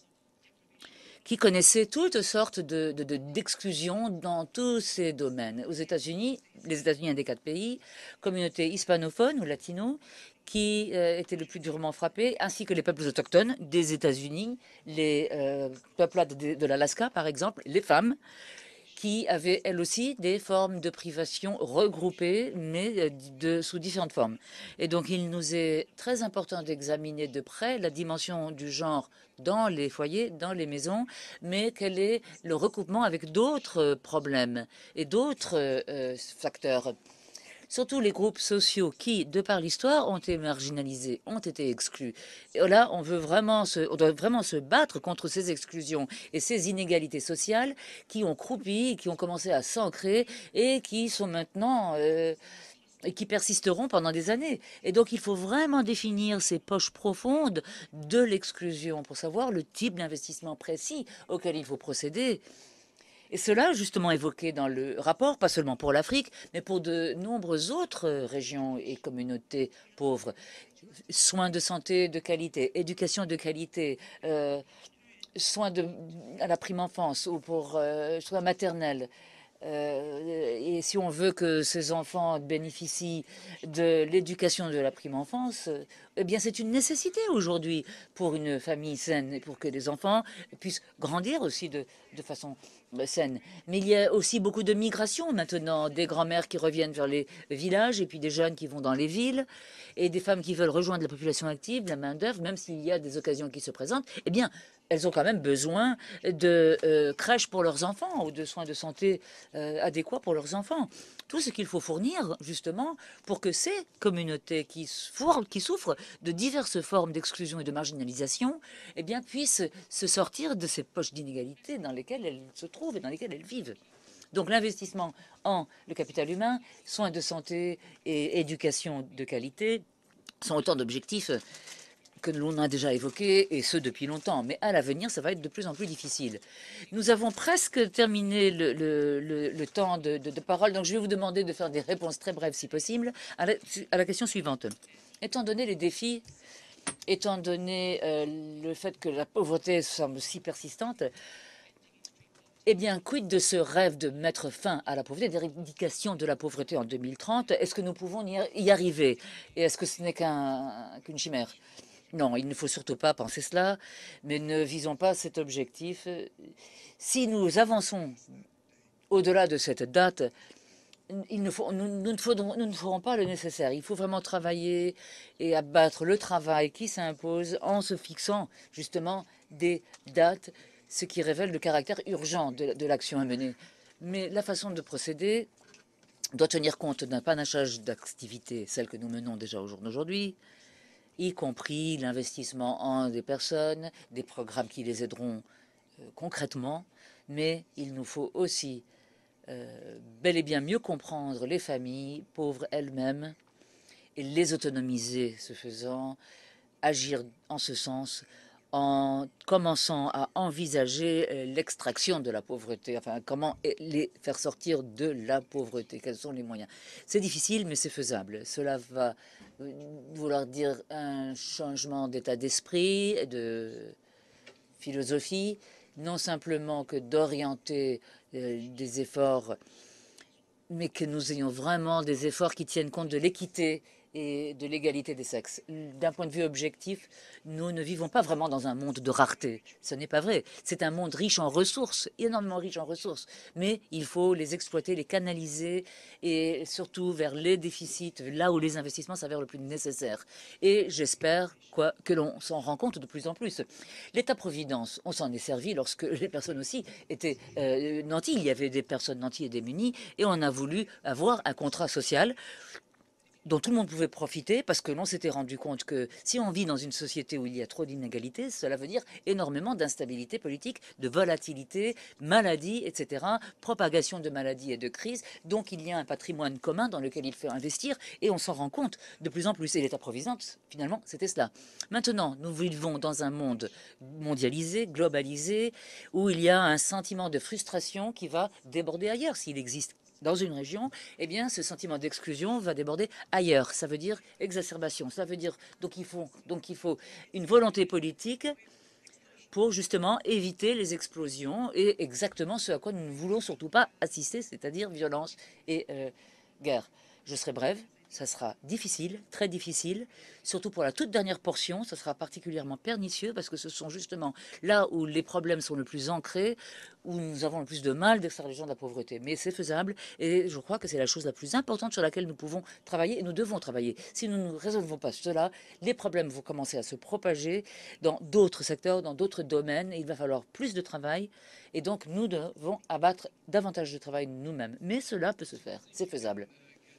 qui connaissaient toutes sortes de, de, de, d'exclusions dans tous ces domaines. Aux États-Unis, les États-Unis, un des quatre pays, communauté hispanophone ou latino, qui euh, étaient le plus durement frappés, ainsi que les peuples autochtones des États-Unis, les euh, peuplades de, de l'Alaska, par exemple, les femmes, qui avaient elles aussi des formes de privation regroupées, mais de, sous différentes formes. Et donc, il nous est très important d'examiner de près la dimension du genre dans les foyers, dans les maisons, mais quel est le recoupement avec d'autres problèmes et d'autres euh, facteurs. surtout les groupes sociaux qui, de par l'histoire, ont été marginalisés, ont été exclus. Et là, on veut vraiment se, on doit vraiment se battre contre ces exclusions et ces inégalités sociales qui ont croupi, qui ont commencé à s'ancrer et qui sont maintenant euh, et qui persisteront pendant des années. Et donc, il faut vraiment définir ces poches profondes de l'exclusion pour savoir le type d'investissement précis auquel il faut procéder. Et cela, justement, évoqué dans le rapport, pas seulement pour l'Afrique, mais pour de nombreuses autres régions et communautés pauvres. Soins de santé de qualité, éducation de qualité, euh, soins de, à la prime enfance ou pour euh, soins maternels. Euh, et si on veut que ces enfants bénéficient de l'éducation de la prime enfance, euh, eh bien c'est une nécessité aujourd'hui pour une famille saine et pour que les enfants puissent grandir aussi de, de façon euh, saine. Mais il y a aussi beaucoup de migration maintenant, des grands-mères qui reviennent vers les villages et puis des jeunes qui vont dans les villes et des femmes qui veulent rejoindre la population active, la main-d'œuvre, même s'il y a des occasions qui se présentent. Eh bien, elles ont quand même besoin de euh, crèches pour leurs enfants ou de soins de santé euh, adéquats pour leurs enfants. Tout ce qu'il faut fournir, justement, pour que ces communautés qui, souffrent, qui souffrent de diverses formes d'exclusion et de marginalisation, eh bien, puissent se sortir de ces poches d'inégalité dans lesquelles elles se trouvent et dans lesquelles elles vivent. Donc l'investissement en le capital humain, soins de santé et éducation de qualité sont autant d'objectifs que l'on a déjà évoqué, et ce depuis longtemps. Mais à l'avenir, ça va être de plus en plus difficile. Nous avons presque terminé le, le, le, le temps de, de, de parole, donc je vais vous demander de faire des réponses très brèves, si possible, à la, à la question suivante. Étant donné les défis, étant donné euh, le fait que la pauvreté semble si persistante, eh bien, quid de ce rêve de mettre fin à la pauvreté, d'éradication de la pauvreté en deux mille trente? Est-ce que nous pouvons y arriver? Et est-ce que ce n'est qu'un, qu'une chimère? Non, il ne faut surtout pas penser cela, mais ne visons pas cet objectif. Si nous avançons au-delà de cette date, il ne faut, nous, nous, ne faudrons, nous ne ferons pas le nécessaire. Il faut vraiment travailler et abattre le travail qui s'impose en se fixant justement des dates, ce qui révèle le caractère urgent de, de l'action à mener. Mais la façon de procéder doit tenir compte d'un panachage d'activités, celles que nous menons déjà au jour d'aujourd'hui, y compris l'investissement en des personnes, des programmes qui les aideront euh, concrètement, mais il nous faut aussi euh, bel et bien mieux comprendre les familles pauvres elles-mêmes et les autonomiser, ce faisant, agir en ce sens en commençant à envisager euh, l'extraction de la pauvreté, enfin comment les faire sortir de la pauvreté, quels sont les moyens. C'est difficile, mais c'est faisable. Cela va vouloir dire un changement d'état d'esprit, de philosophie, non simplement que d'orienter euh, des efforts, mais que nous ayons vraiment des efforts qui tiennent compte de l'équité et de l'égalité des sexes. D'un point de vue objectif, nous ne vivons pas vraiment dans un monde de rareté. Ce n'est pas vrai. C'est un monde riche en ressources, énormément riche en ressources. Mais il faut les exploiter, les canaliser et surtout vers les déficits, là où les investissements s'avèrent le plus nécessaires. Et j'espère quoi, que l'on s'en rend compte de plus en plus. L'État-providence, on s'en est servi lorsque les personnes aussi étaient euh, nanties. Il y avait des personnes nanties et démunies et on a voulu avoir un contrat social dont tout le monde pouvait profiter parce que l'on s'était rendu compte que si on vit dans une société où il y a trop d'inégalités, cela veut dire énormément d'instabilité politique, de volatilité, maladies, et cetera, propagation de maladies et de crises. Donc il y a un patrimoine commun dans lequel il faut investir et on s'en rend compte de plus en plus. Et l'État-providence, finalement, c'était cela. Maintenant, nous vivons dans un monde mondialisé, globalisé, où il y a un sentiment de frustration qui va déborder ailleurs s'il existe. Dans une région, eh bien, ce sentiment d'exclusion va déborder ailleurs. Ça veut dire exacerbation. Ça veut dire donc il faut donc il faut une volonté politique pour justement éviter les explosions et exactement ce à quoi nous ne voulons surtout pas assister, c'est-à-dire violence et euh, guerre. Je serai brève. Ça sera difficile, très difficile, surtout pour la toute dernière portion. Ça sera particulièrement pernicieux parce que ce sont justement là où les problèmes sont le plus ancrés, où nous avons le plus de mal d'extraire les gens de la pauvreté. Mais c'est faisable et je crois que c'est la chose la plus importante sur laquelle nous pouvons travailler et nous devons travailler. Si nous ne résolvons pas cela, les problèmes vont commencer à se propager dans d'autres secteurs, dans d'autres domaines. Et il va falloir plus de travail et donc nous devons abattre davantage de travail nous-mêmes. Mais cela peut se faire, c'est faisable.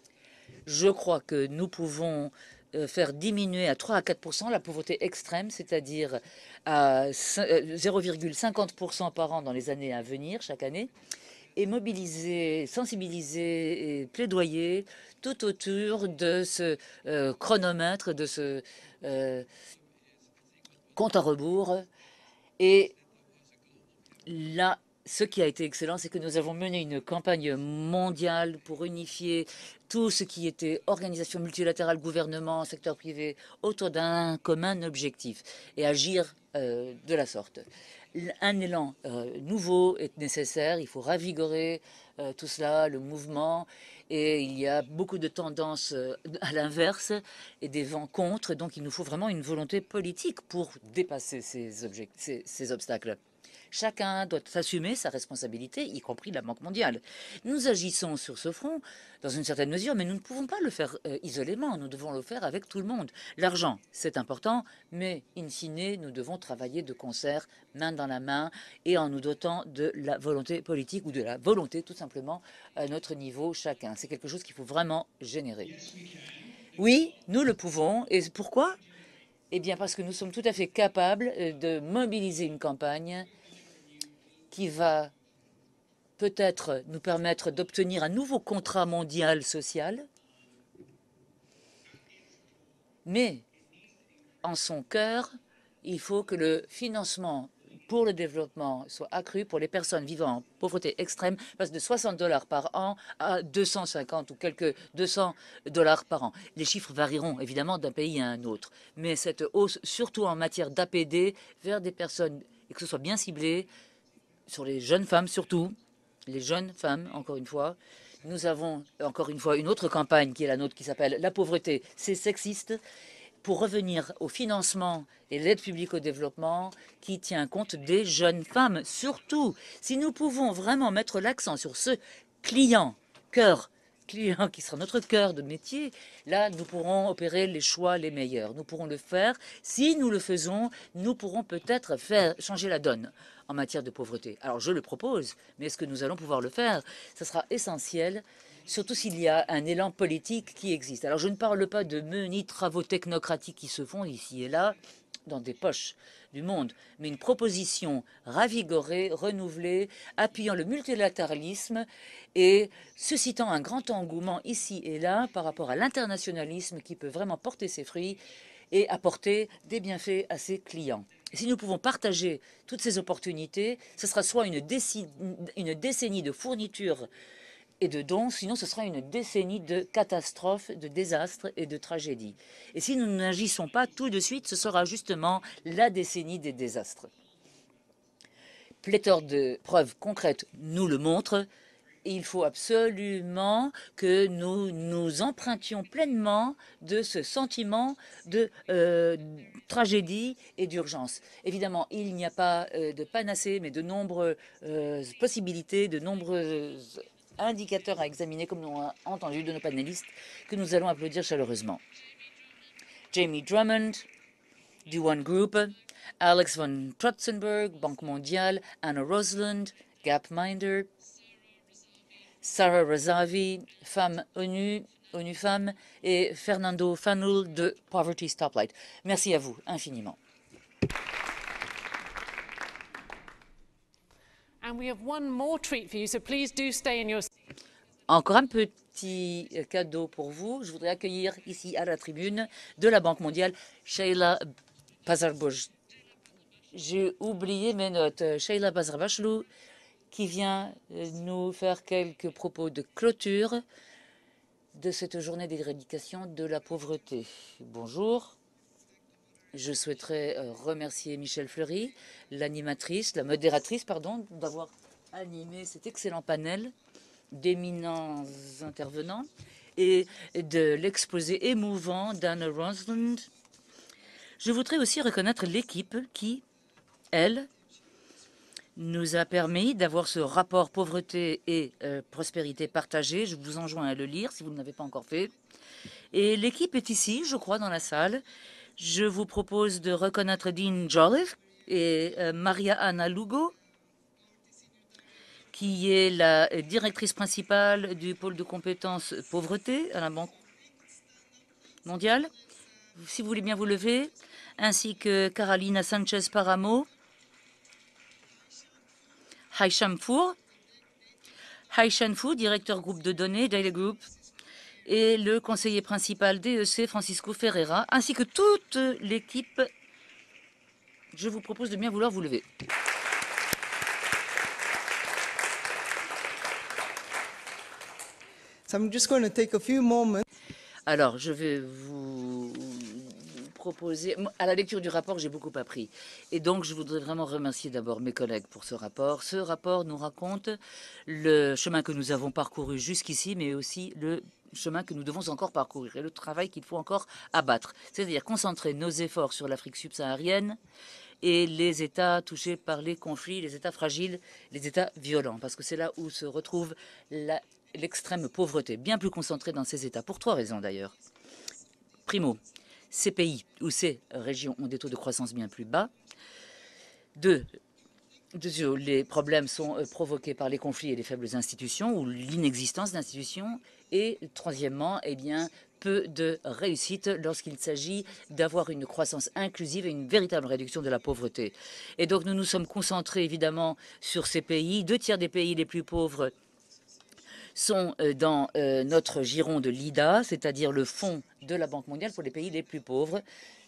Je crois que nous pouvons euh, faire diminuer à trois à quatre pour cent la pauvreté extrême, c'est-à-dire à zéro virgule cinquante pour cent par an dans les années à venir, chaque année, et mobiliser, sensibiliser et plaidoyer tout autour de ce euh, chronomètre, de ce euh, compte à rebours. Et là, ce qui a été excellent, c'est que nous avons mené une campagne mondiale pour unifier tout ce qui était organisation multilatérale, gouvernement, secteur privé, autour d'un commun objectif et agir euh, de la sorte. Un élan euh, nouveau est nécessaire, il faut ravigorer euh, tout cela, le mouvement, et il y a beaucoup de tendances euh, à l'inverse et des vents contre, donc il nous faut vraiment une volonté politique pour dépasser ces, ces, ces obstacles. Chacun doit assumer sa responsabilité, y compris la Banque mondiale. Nous agissons sur ce front dans une certaine mesure, mais nous ne pouvons pas le faire euh, isolément. Nous devons le faire avec tout le monde. L'argent, c'est important, mais in fine, nous devons travailler de concert, main dans la main, et en nous dotant de la volonté politique ou de la volonté, tout simplement, à notre niveau, chacun. C'est quelque chose qu'il faut vraiment générer. Oui, nous le pouvons. Et pourquoi? Eh bien, parce que nous sommes tout à fait capables de mobiliser une campagne qui va peut-être nous permettre d'obtenir un nouveau contrat mondial social, mais en son cœur, il faut que le financement pour le développement soit accru pour les personnes vivant en pauvreté extrême, passe de soixante dollars par an à deux cent cinquante ou quelques deux cents dollars par an. Les chiffres varieront évidemment d'un pays à un autre, mais cette hausse, surtout en matière d'A P D, vers des personnes, et que ce soit bien ciblé, sur les jeunes femmes surtout, les jeunes femmes, encore une fois. Nous avons encore une fois une autre campagne qui est la nôtre qui s'appelle « La pauvreté, c'est sexiste » pour revenir au financement et l'aide publique au développement qui tient compte des jeunes femmes. Surtout, si nous pouvons vraiment mettre l'accent sur ce client, cœur, client qui sera notre cœur de métier, là, nous pourrons opérer les choix les meilleurs. Nous pourrons le faire. Si nous le faisons, nous pourrons peut-être faire changer la donne en matière de pauvreté. Alors, je le propose, mais est-ce que nous allons pouvoir le faire? Ce sera essentiel, surtout s'il y a un élan politique qui existe. Alors, je ne parle pas de menus travaux technocratiques qui se font ici et là, dans des poches du monde, mais une proposition ravigorée, renouvelée, appuyant le multilatéralisme et suscitant un grand engouement ici et là par rapport à l'internationalisme qui peut vraiment porter ses fruits et apporter des bienfaits à ses clients. Et si nous pouvons partager toutes ces opportunités, ce sera soit une décennie, une décennie de fournitures et de dons, sinon ce sera une décennie de catastrophes, de désastres et de tragédies. Et si nous n'agissons pas tout de suite, ce sera justement la décennie des désastres. Pléthore de preuves concrètes nous le montrent. Et il faut absolument que nous nous empruntions pleinement de ce sentiment de euh, tragédie et d'urgence. Évidemment, il n'y a pas euh, de panacée, mais de nombreuses euh, possibilités, de nombreux indicateurs à examiner, comme nous l'avons entendu de nos panélistes, que nous allons applaudir chaleureusement. Jamie Drummond, du One Group, Alex von Trotzenberg, Banque mondiale, Anna Rosland, Gapminder, Sarah Razavi, femme ONU, ONU Femmes, et Fernando Fanul de Poverty Stoplight. Merci à vous infiniment. And we have one more treat for you, so please do stay in your... Encore un petit cadeau pour vous. Je voudrais accueillir ici à la tribune de la Banque mondiale Sheila Bazarboj. J'ai oublié mes notes. Sheila Bazarbachlou, qui vient nous faire quelques propos de clôture de cette journée d'éradication de la pauvreté. Bonjour. Je souhaiterais remercier Michel Fleury, l'animatrice, la modératrice, pardon, d'avoir animé cet excellent panel d'éminents intervenants et de l'exposé émouvant d'Anna Rosland. Je voudrais aussi reconnaître l'équipe qui, elle, nous a permis d'avoir ce rapport pauvreté et euh, prospérité partagée. Je vous enjoins à le lire si vous ne l'avez pas encore fait. Et l'équipe est ici, je crois, dans la salle. Je vous propose de reconnaître Dean Jolliffe et euh, Maria Anna Lugo, qui est la directrice principale du pôle de compétences pauvreté à la Banque mondiale. Si vous voulez bien vous lever, ainsi que Carolina Sanchez Paramo, Haisham Four, Haishan Fu, directeur groupe de données, Data Group, et le conseiller principal D E C, Francisco Ferreira, ainsi que toute l'équipe. Je vous propose de bien vouloir vous lever. So I'm just going to take a few moments. Alors, je vais vous proposer... À la lecture du rapport, j'ai beaucoup appris. Et donc, je voudrais vraiment remercier d'abord mes collègues pour ce rapport. Ce rapport nous raconte le chemin que nous avons parcouru jusqu'ici, mais aussi le chemin que nous devons encore parcourir et le travail qu'il faut encore abattre. C'est-à-dire concentrer nos efforts sur l'Afrique subsaharienne et les États touchés par les conflits, les États fragiles, les États violents, parce que c'est là où se retrouve la l'extrême pauvreté, bien plus concentrée dans ces États, pour trois raisons d'ailleurs. Primo, ces pays ou ces régions ont des taux de croissance bien plus bas. Deux, deux les problèmes sont provoqués par les conflits et les faibles institutions ou l'inexistence d'institutions. Et troisièmement, eh bien, peu de réussite lorsqu'il s'agit d'avoir une croissance inclusive et une véritable réduction de la pauvreté. Et donc nous nous sommes concentrés évidemment sur ces pays. Deux tiers des pays les plus pauvres sont dans euh, notre giron de l'I D A, c'est-à-dire le fonds de la Banque mondiale pour les pays les plus pauvres.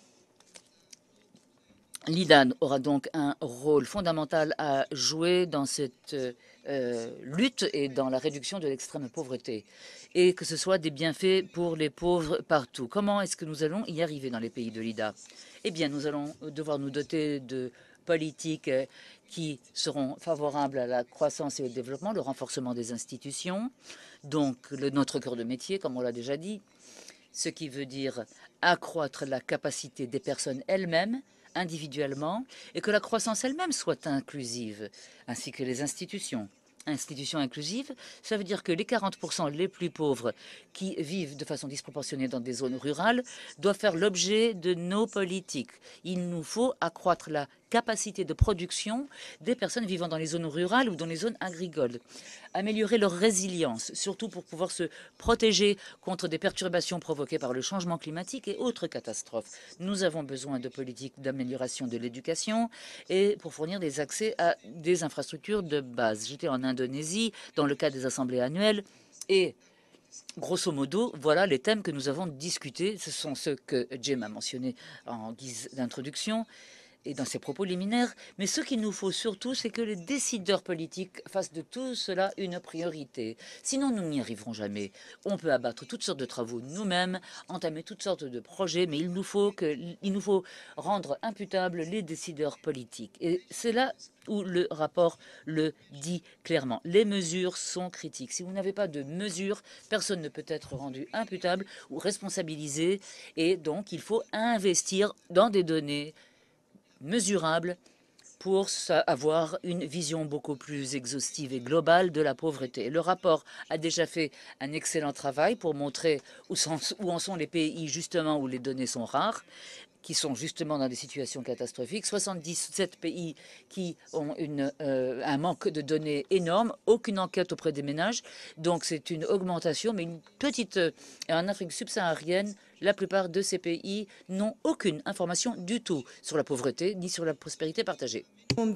L'I D A aura donc un rôle fondamental à jouer dans cette euh, lutte et dans la réduction de l'extrême pauvreté, et que ce soit des bienfaits pour les pauvres partout. Comment est-ce que nous allons y arriver dans les pays de l'I D A? Eh bien, nous allons devoir nous doter de politiques qui seront favorables à la croissance et au développement, le renforcement des institutions, donc le, notre cœur de métier, comme on l'a déjà dit, ce qui veut dire accroître la capacité des personnes elles-mêmes, individuellement, et que la croissance elle-même soit inclusive, ainsi que les institutions. Institutions inclusives, ça veut dire que les quarante pour cent les plus pauvres qui vivent de façon disproportionnée dans des zones rurales doivent faire l'objet de nos politiques. Il nous faut accroître la capacité de production des personnes vivant dans les zones rurales ou dans les zones agricoles, améliorer leur résilience, surtout pour pouvoir se protéger contre des perturbations provoquées par le changement climatique et autres catastrophes. Nous avons besoin de politiques d'amélioration de l'éducation et pour fournir des accès à des infrastructures de base. J'étais en Indonésie dans le cadre des assemblées annuelles et grosso modo, voilà les thèmes que nous avons discutés. Ce sont ceux que Jim a mentionnés en guise d'introduction et dans ses propos liminaires. Mais ce qu'il nous faut surtout, c'est que les décideurs politiques fassent de tout cela une priorité. Sinon, nous n'y arriverons jamais. On peut abattre toutes sortes de travaux nous-mêmes, entamer toutes sortes de projets, mais il nous faut, que, il nous faut rendre imputables les décideurs politiques. Et c'est là où le rapport le dit clairement. Les mesures sont critiques. Si vous n'avez pas de mesures, personne ne peut être rendu imputable ou responsabilisé. Et donc, il faut investir dans des données mesurables pour avoir une vision beaucoup plus exhaustive et globale de la pauvreté. Le rapport a déjà fait un excellent travail pour montrer où, sont, où en sont les pays justement où les données sont rares, qui sont justement dans des situations catastrophiques, soixante-dix-sept pays qui ont une, euh, un manque de données énorme, aucune enquête auprès des ménages, donc c'est une augmentation, mais une petite... Euh, en Afrique subsaharienne, la plupart de ces pays n'ont aucune information du tout sur la pauvreté ni sur la prospérité partagée.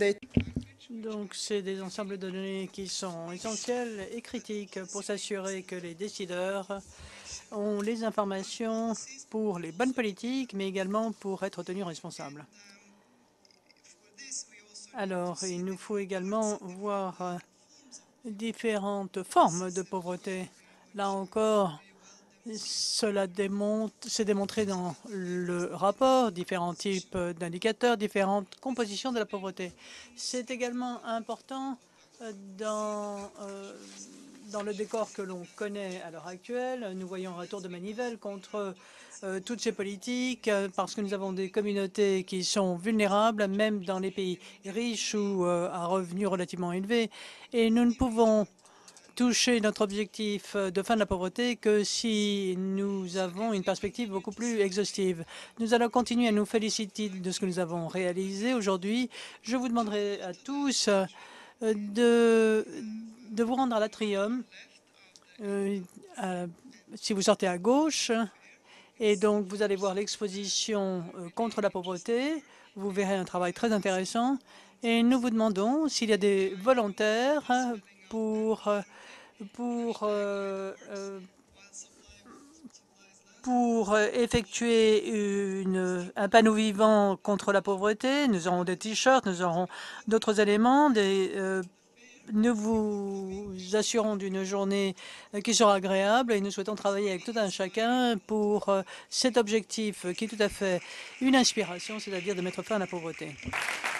Donc, c'est des ensembles de données qui sont essentiels et critiques pour s'assurer que les décideurs ont les informations pour les bonnes politiques, mais également pour être tenus responsables. Alors, il nous faut également voir différentes formes de pauvreté. Là encore, cela s'est démontré dans le rapport, différents types d'indicateurs, différentes compositions de la pauvreté. C'est également important dans, euh, dans le décor que l'on connaît à l'heure actuelle. Nous voyons un retour de manivelle contre euh, toutes ces politiques euh, parce que nous avons des communautés qui sont vulnérables, même dans les pays riches ou euh, à revenus relativement élevés. Et nous ne pouvons toucher notre objectif de fin de la pauvreté que si nous avons une perspective beaucoup plus exhaustive. Nous allons continuer à nous féliciter de ce que nous avons réalisé aujourd'hui. Je vous demanderai à tous de, de vous rendre à l'atrium. Euh, euh, si vous sortez à gauche, Et donc, vous allez voir l'exposition euh, contre la pauvreté. Vous verrez un travail très intéressant. Et nous vous demandons s'il y a des volontaires pour, euh, pour, euh, euh, pour effectuer une, un panneau vivant contre la pauvreté. Nous aurons des t-shirts, nous aurons d'autres éléments, des euh, nous vous assurons d'une journée qui sera agréable et nous souhaitons travailler avec tout un chacun pour cet objectif qui est tout à fait une inspiration, c'est-à-dire de mettre fin à la pauvreté.